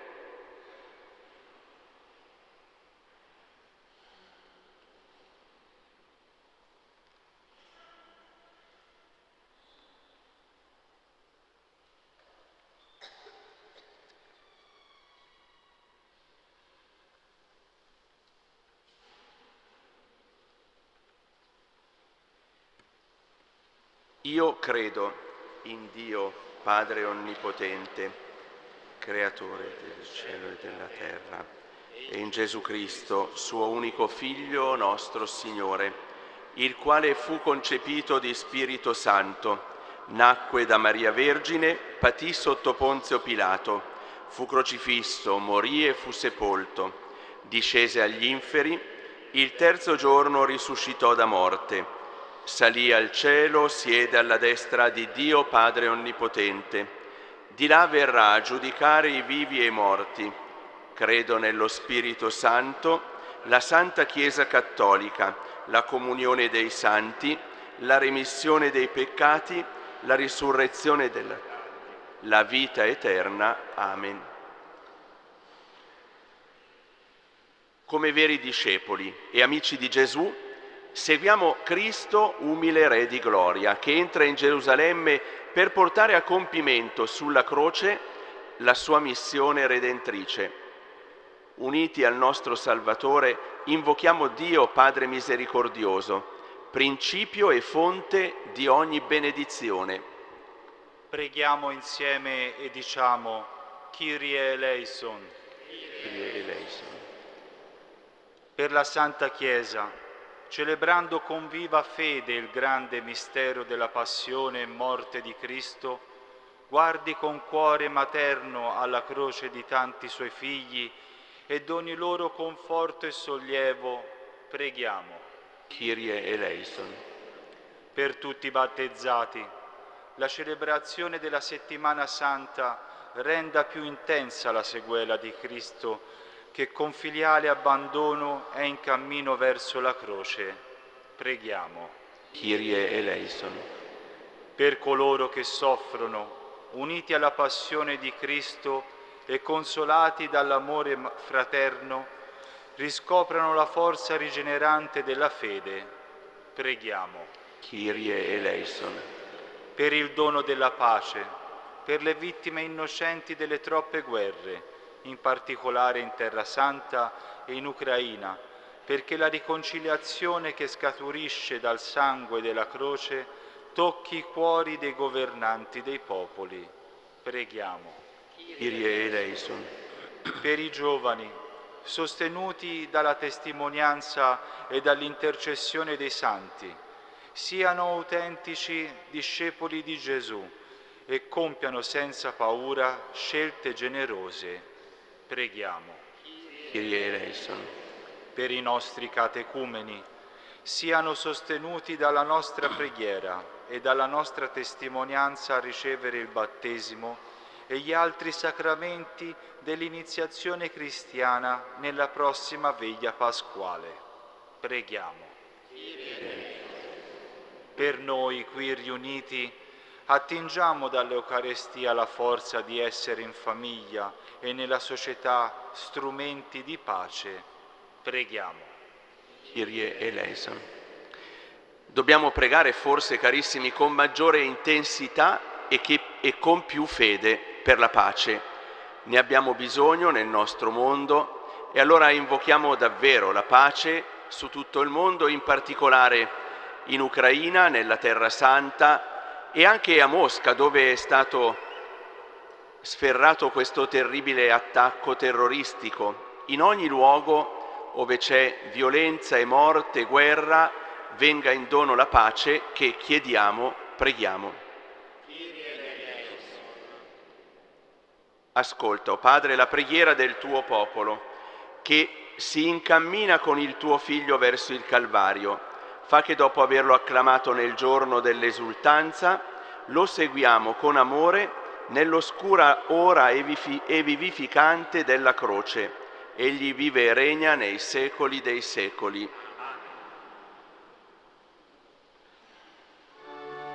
[SPEAKER 1] Io credo in Dio, Padre Onnipotente, Creatore del cielo e della terra, e in Gesù Cristo, suo unico Figlio, nostro Signore, il quale fu concepito di Spirito Santo, nacque da Maria Vergine, patì sotto Ponzio Pilato, fu crocifisso, morì e fu sepolto, discese agli inferi, il terzo giorno risuscitò da morte, salì al cielo, siede alla destra di Dio Padre Onnipotente. Di là verrà a giudicare i vivi e i morti. Credo nello Spirito Santo, la Santa Chiesa Cattolica, la comunione dei santi, la remissione dei peccati, la risurrezione la vita eterna. Amen. Come veri discepoli e amici di Gesù, seguiamo Cristo, umile Re di gloria, che entra in Gerusalemme per portare a compimento sulla croce la sua missione redentrice. Uniti al nostro Salvatore, invochiamo Dio Padre misericordioso, principio e fonte di ogni benedizione.
[SPEAKER 4] Preghiamo insieme e diciamo: Kyrie eleison.
[SPEAKER 1] Kyrie eleison.
[SPEAKER 4] Per la Santa Chiesa, celebrando con viva fede il grande mistero della passione e morte di Cristo, guardi con cuore materno alla croce di tanti suoi figli e doni loro conforto e sollievo, preghiamo.
[SPEAKER 1] Kyrie eleison.
[SPEAKER 4] Per tutti i battezzati, la celebrazione della Settimana Santa renda più intensa la sequela di Cristo, che con filiale abbandono è in cammino verso la croce. Preghiamo.
[SPEAKER 1] Kyrie eleison.
[SPEAKER 4] Per coloro che soffrono, uniti alla passione di Cristo e consolati dall'amore fraterno, riscoprano la forza rigenerante della fede. Preghiamo.
[SPEAKER 1] Kyrie eleison.
[SPEAKER 4] Per il dono della pace, per le vittime innocenti delle troppe guerre, in particolare in Terra Santa e in Ucraina, perché la riconciliazione che scaturisce dal sangue della croce tocchi i cuori dei governanti dei popoli. Preghiamo.
[SPEAKER 1] Kyrie eleison.
[SPEAKER 4] Per i giovani, sostenuti dalla testimonianza e dall'intercessione dei santi, siano autentici discepoli di Gesù e compiano senza paura scelte generose. Preghiamo.
[SPEAKER 1] Kyrie eleison.
[SPEAKER 4] Per i nostri catecumeni, siano sostenuti dalla nostra preghiera e dalla nostra testimonianza a ricevere il battesimo e gli altri sacramenti dell'iniziazione cristiana nella prossima veglia pasquale. Preghiamo. Per noi qui riuniti, attingiamo dall'Eucarestia la forza di essere in famiglia e nella società strumenti di pace. Preghiamo.
[SPEAKER 1] Kyrie eleison. Dobbiamo pregare forse, carissimi, con maggiore intensità e con più fede per la pace. Ne abbiamo bisogno nel nostro mondo e allora invochiamo davvero la pace su tutto il mondo, in particolare in Ucraina, nella Terra Santa e anche a Mosca, dove è stato sferrato questo terribile attacco terroristico. In ogni luogo dove c'è violenza e morte, guerra, venga in dono la pace che chiediamo, preghiamo. Ascolta, o Padre, la preghiera del tuo popolo, che si incammina con il tuo Figlio verso il Calvario. Fa che dopo averlo acclamato nel giorno dell'esultanza, lo seguiamo con amore nell'oscura ora e vivificante della croce. Egli vive e regna nei secoli dei secoli.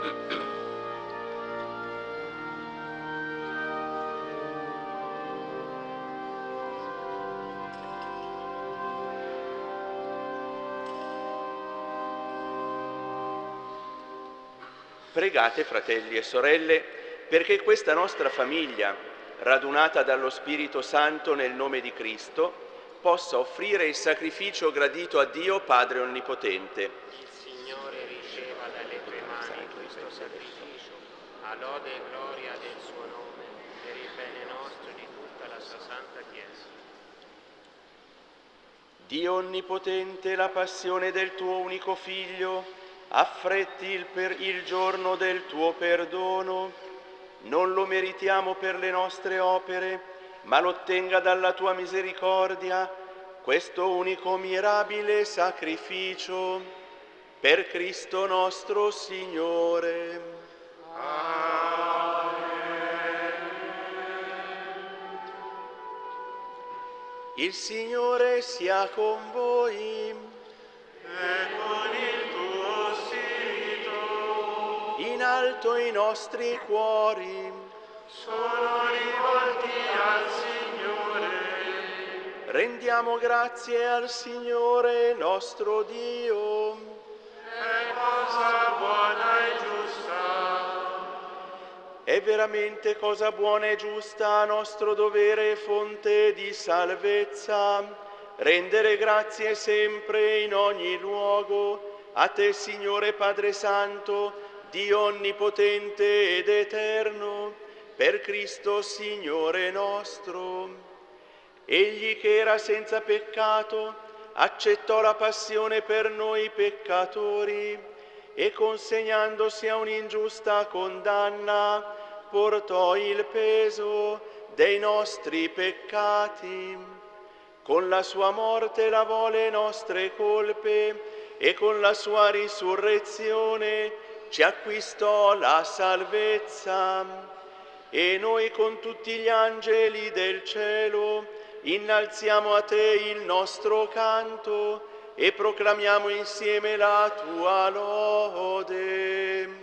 [SPEAKER 1] Pregate, fratelli e sorelle, perché questa nostra famiglia, radunata dallo Spirito Santo nel nome di Cristo, possa offrire il sacrificio gradito a Dio Padre Onnipotente.
[SPEAKER 7] Il Signore riceva dalle tue mani questo sacrificio, a lode e gloria del suo nome, per il bene nostro e di tutta la sua Santa Chiesa.
[SPEAKER 1] Dio Onnipotente, la passione del tuo unico Figlio, affretti il giorno del tuo perdono. Non lo meritiamo per le nostre opere, ma lo ottenga dalla tua misericordia questo unico mirabile sacrificio. Per Cristo nostro Signore. Il Signore sia con voi.
[SPEAKER 3] E con il tuo spirito.
[SPEAKER 1] In alto i nostri cuori.
[SPEAKER 3] Sono rivolti al Signore.
[SPEAKER 1] Rendiamo grazie al Signore nostro Dio.
[SPEAKER 3] È cosa buona e giusta.
[SPEAKER 1] È veramente cosa buona e giusta, nostro dovere e fonte di salvezza, rendere grazie sempre in ogni luogo a te, Signore Padre Santo, Dio onnipotente ed eterno, per Cristo Signore nostro. Egli che era senza peccato accettò la passione per noi peccatori e consegnandosi a un'ingiusta condanna portò il peso dei nostri peccati. Con la sua morte lavò le nostre colpe e con la sua risurrezione ci acquistò la salvezza. E noi con tutti gli angeli del cielo innalziamo a te il nostro canto e proclamiamo insieme la tua lode.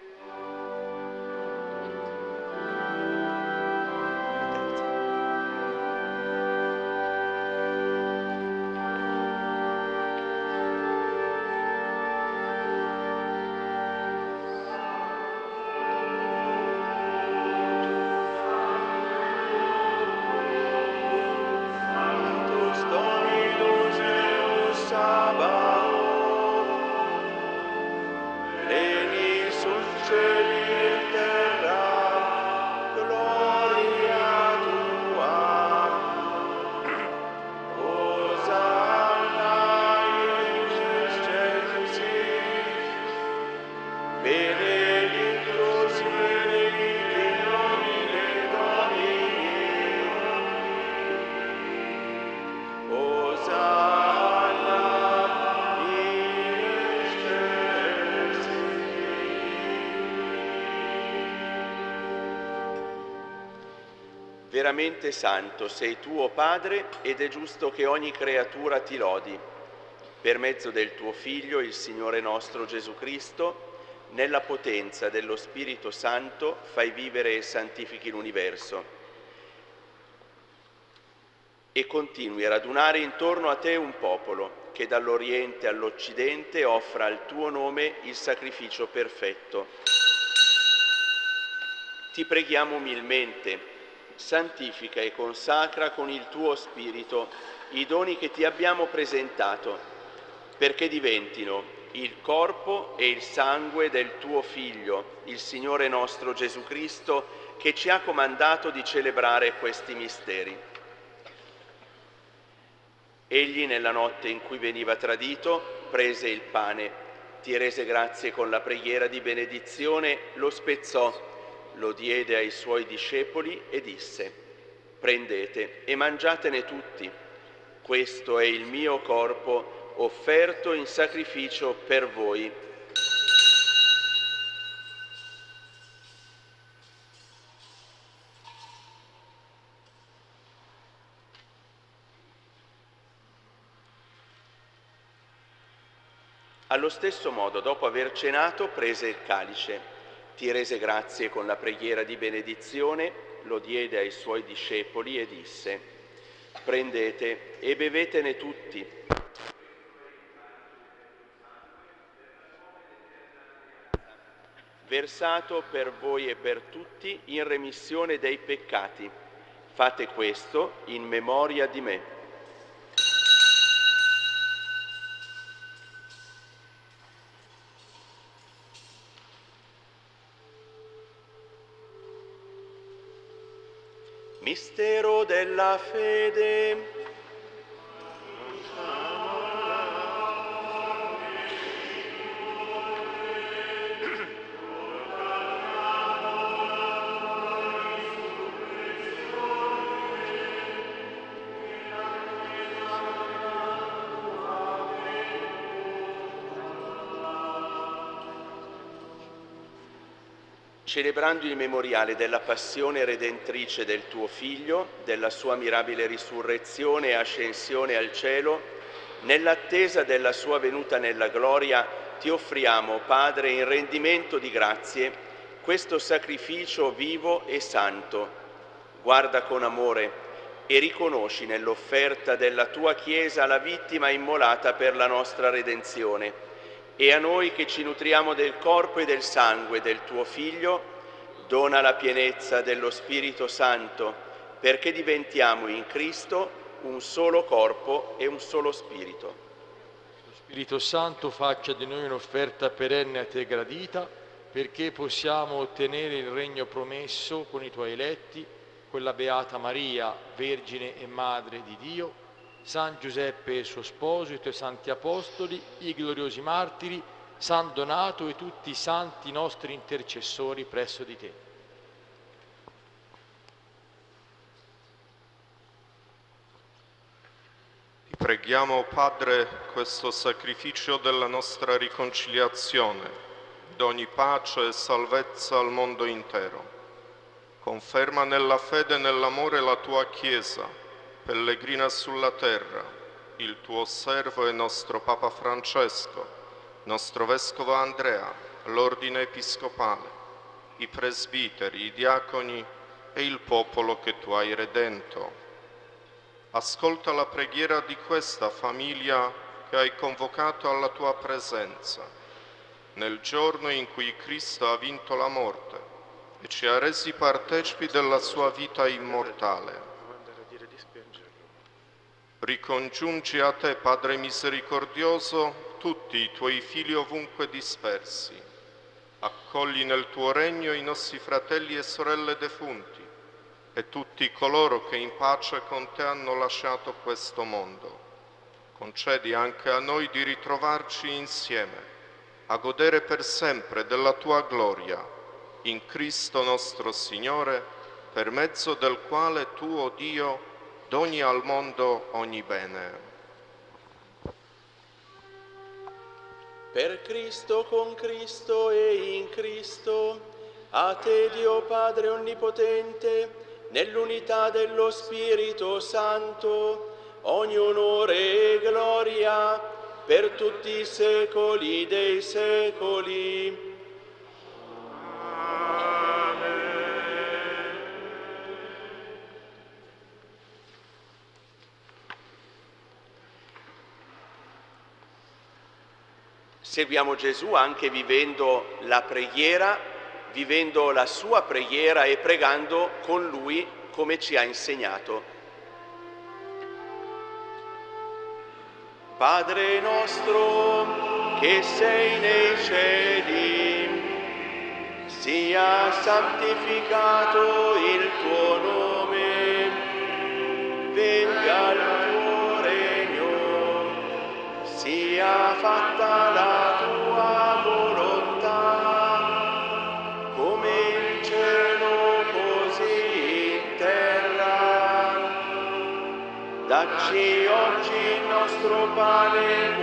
[SPEAKER 1] Veramente santo sei tu, o Padre, ed è giusto che ogni creatura ti lodi. Per mezzo del tuo Figlio, il Signore nostro Gesù Cristo, nella potenza dello Spirito Santo, fai vivere e santifichi l'universo. E continui a radunare intorno a te un popolo che dall'Oriente all'Occidente offra al tuo nome il sacrificio perfetto. Ti preghiamo umilmente, santifica e consacra con il tuo Spirito i doni che ti abbiamo presentato, perché diventino il corpo e il sangue del tuo Figlio, il Signore nostro Gesù Cristo, che ci ha comandato di celebrare questi misteri. Egli, nella notte in cui veniva tradito, prese il pane, ti rese grazie con la preghiera di benedizione, lo spezzò, lo diede ai suoi discepoli e disse: prendete e mangiatene tutti, questo è il mio corpo offerto in sacrificio per voi. Allo stesso modo, dopo aver cenato, prese il calice ti rese grazie con la preghiera di benedizione, lo diede ai suoi discepoli e disse: prendete e bevetene tutti. Versato per voi e per tutti in remissione dei peccati. Fate questo in memoria di me. Mistero della fede. Celebrando il memoriale della passione redentrice del tuo Figlio, della sua mirabile risurrezione e ascensione al cielo, nell'attesa della sua venuta nella gloria, ti offriamo, Padre, in rendimento di grazie, questo sacrificio vivo e santo. Guarda con amore e riconosci nell'offerta della tua Chiesa la vittima immolata per la nostra redenzione. E a noi che ci nutriamo del corpo e del sangue del tuo Figlio, dona la pienezza dello Spirito Santo, perché diventiamo in Cristo un solo corpo e un solo Spirito.
[SPEAKER 10] Lo Spirito Santo faccia di noi un'offerta perenne a te gradita, perché possiamo ottenere il regno promesso con i tuoi eletti, quella Beata Maria, Vergine e Madre di Dio, San Giuseppe e suo sposo, i tuoi santi apostoli, i gloriosi martiri, San Donato e tutti i santi nostri intercessori presso di te.
[SPEAKER 11] Ti preghiamo, Padre, questo sacrificio della nostra riconciliazione, d'ogni pace e salvezza al mondo intero. Conferma nella fede e nell'amore la tua Chiesa, pellegrina sulla terra, il tuo servo e nostro Papa Francesco, nostro Vescovo Andrea, l'Ordine Episcopale, i presbiteri, i diaconi e il popolo che tu hai redento. Ascolta la preghiera di questa famiglia che hai convocato alla tua presenza, nel giorno in cui Cristo ha vinto la morte e ci ha resi partecipi della sua vita immortale. Ricongiungi a te, Padre misericordioso, tutti i tuoi figli ovunque dispersi. Accogli nel tuo regno i nostri fratelli e sorelle defunti e tutti coloro che in pace con te hanno lasciato questo mondo. Concedi anche a noi di ritrovarci insieme, a godere per sempre della tua gloria, in Cristo nostro Signore, per mezzo del quale tu, o Dio, doni al mondo ogni bene.
[SPEAKER 1] Per Cristo, con Cristo e in Cristo, a te Dio Padre Onnipotente, nell'unità dello Spirito Santo, ogni onore e gloria per tutti i secoli dei secoli. Seguiamo Gesù anche vivendo la preghiera, vivendo la sua preghiera e pregando con Lui come ci ha insegnato. Padre nostro che sei nei cieli, sia santificato il tuo nome, venga il tuo regno, sia fatta la tua volontà, come in cielo così in terra. Dacci oggi il nostro pane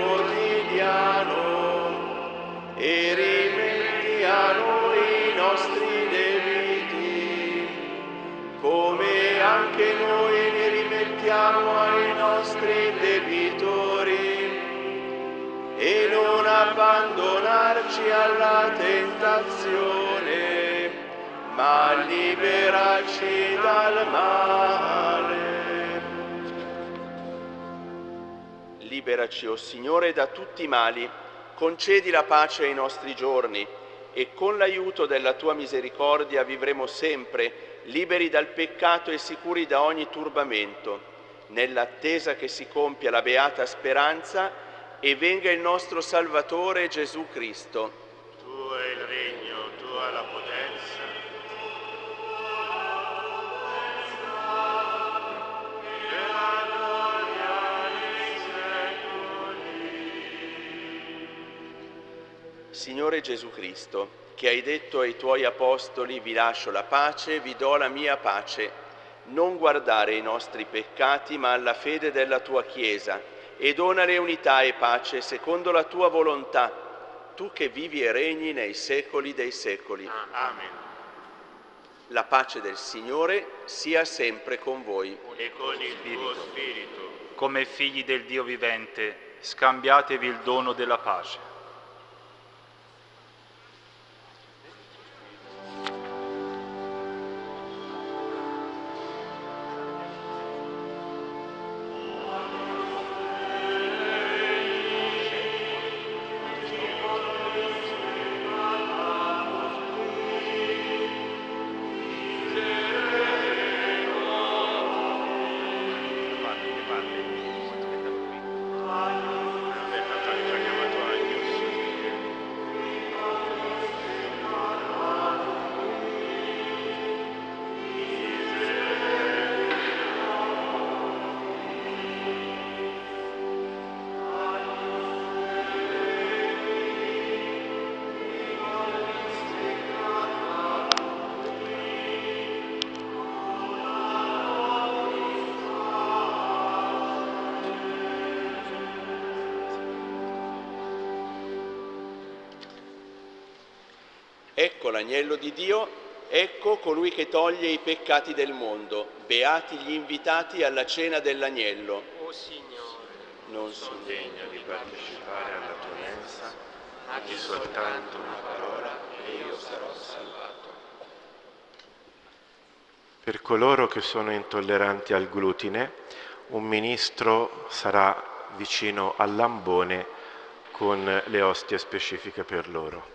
[SPEAKER 1] quotidiano e rimetti a noi i nostri debiti, come anche noi li rimettiamo ai nostri debitori, e non abbandonarci abbandonarci alla tentazione, ma liberaci dal male. Liberaci, o Signore, da tutti i mali, concedi la pace ai nostri giorni e con l'aiuto della tua misericordia vivremo sempre liberi dal peccato e sicuri da ogni turbamento, nell'attesa che si compia la beata speranza e venga il nostro Salvatore Gesù Cristo.
[SPEAKER 3] Tuo è il regno, tua la potenza.
[SPEAKER 1] Signore Gesù Cristo, che hai detto ai tuoi apostoli: vi lascio la pace, vi do la mia pace, non guardare i nostri peccati, ma alla fede della tua Chiesa, e donale unità e pace secondo la tua volontà, tu che vivi e regni nei secoli dei secoli.
[SPEAKER 3] Amen.
[SPEAKER 1] La pace del Signore sia sempre con voi.
[SPEAKER 3] E con il tuo spirito.
[SPEAKER 4] Come figli del Dio vivente, scambiatevi il dono della pace.
[SPEAKER 1] Ecco l'agnello di Dio, ecco colui che toglie i peccati del mondo. Beati gli invitati alla cena dell'agnello.
[SPEAKER 7] O Signore,
[SPEAKER 1] Non sono
[SPEAKER 3] Degno di partecipare alla tua mensa, ma di soltanto una parola e io sarò salvato.
[SPEAKER 12] Per coloro che sono intolleranti al glutine, un ministro sarà vicino al lambone con le ostie specifiche per loro.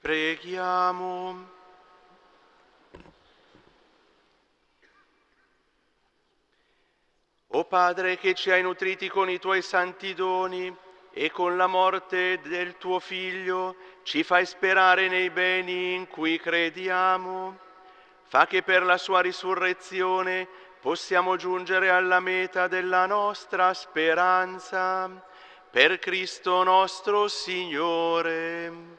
[SPEAKER 1] Preghiamo. O Padre, che ci hai nutriti con i tuoi santi doni e con la morte del tuo Figlio ci fai sperare nei beni in cui crediamo, fa che per la sua risurrezione possiamo giungere alla meta della nostra speranza. Per Cristo nostro Signore.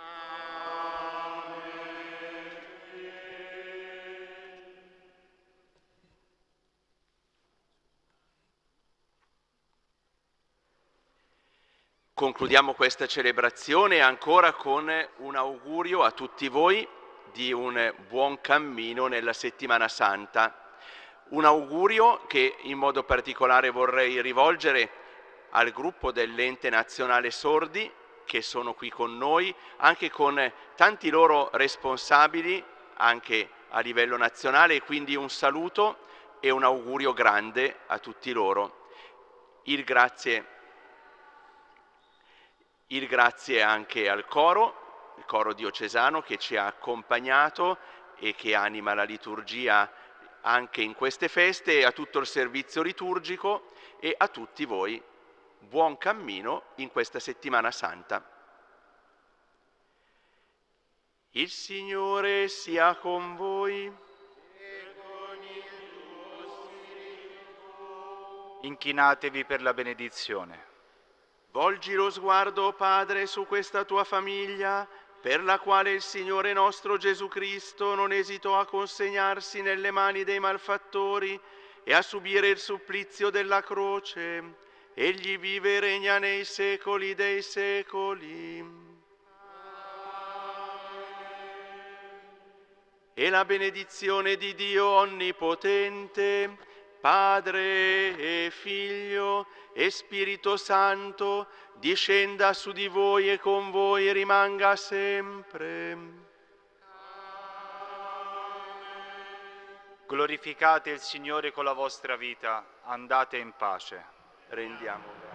[SPEAKER 1] Concludiamo questa celebrazione ancora con un augurio a tutti voi di un buon cammino nella Settimana Santa. Un augurio che in modo particolare vorrei rivolgere al gruppo dell'Ente Nazionale Sordi che sono qui con noi, anche con tanti loro responsabili anche a livello nazionale, e quindi un saluto e un augurio grande a tutti loro. Il grazie anche al coro, il coro diocesano che ci ha accompagnato e che anima la liturgia anche in queste feste, e a tutto il servizio liturgico e a tutti voi. Buon cammino in questa Settimana Santa. Il Signore sia con voi.
[SPEAKER 4] E con il tuo spirito. Inchinatevi per la benedizione.
[SPEAKER 1] Volgi lo sguardo, Padre, su questa tua famiglia, per la quale il Signore nostro Gesù Cristo non esitò a consegnarsi nelle mani dei malfattori e a subire il supplizio della croce. Egli vive e regna nei secoli dei secoli. E la benedizione di Dio Onnipotente, Padre e Figlio e Spirito Santo, discenda su di voi e con voi e rimanga sempre.
[SPEAKER 4] Glorificate il Signore con la vostra vita, andate in pace.
[SPEAKER 1] Rendiamo grazie.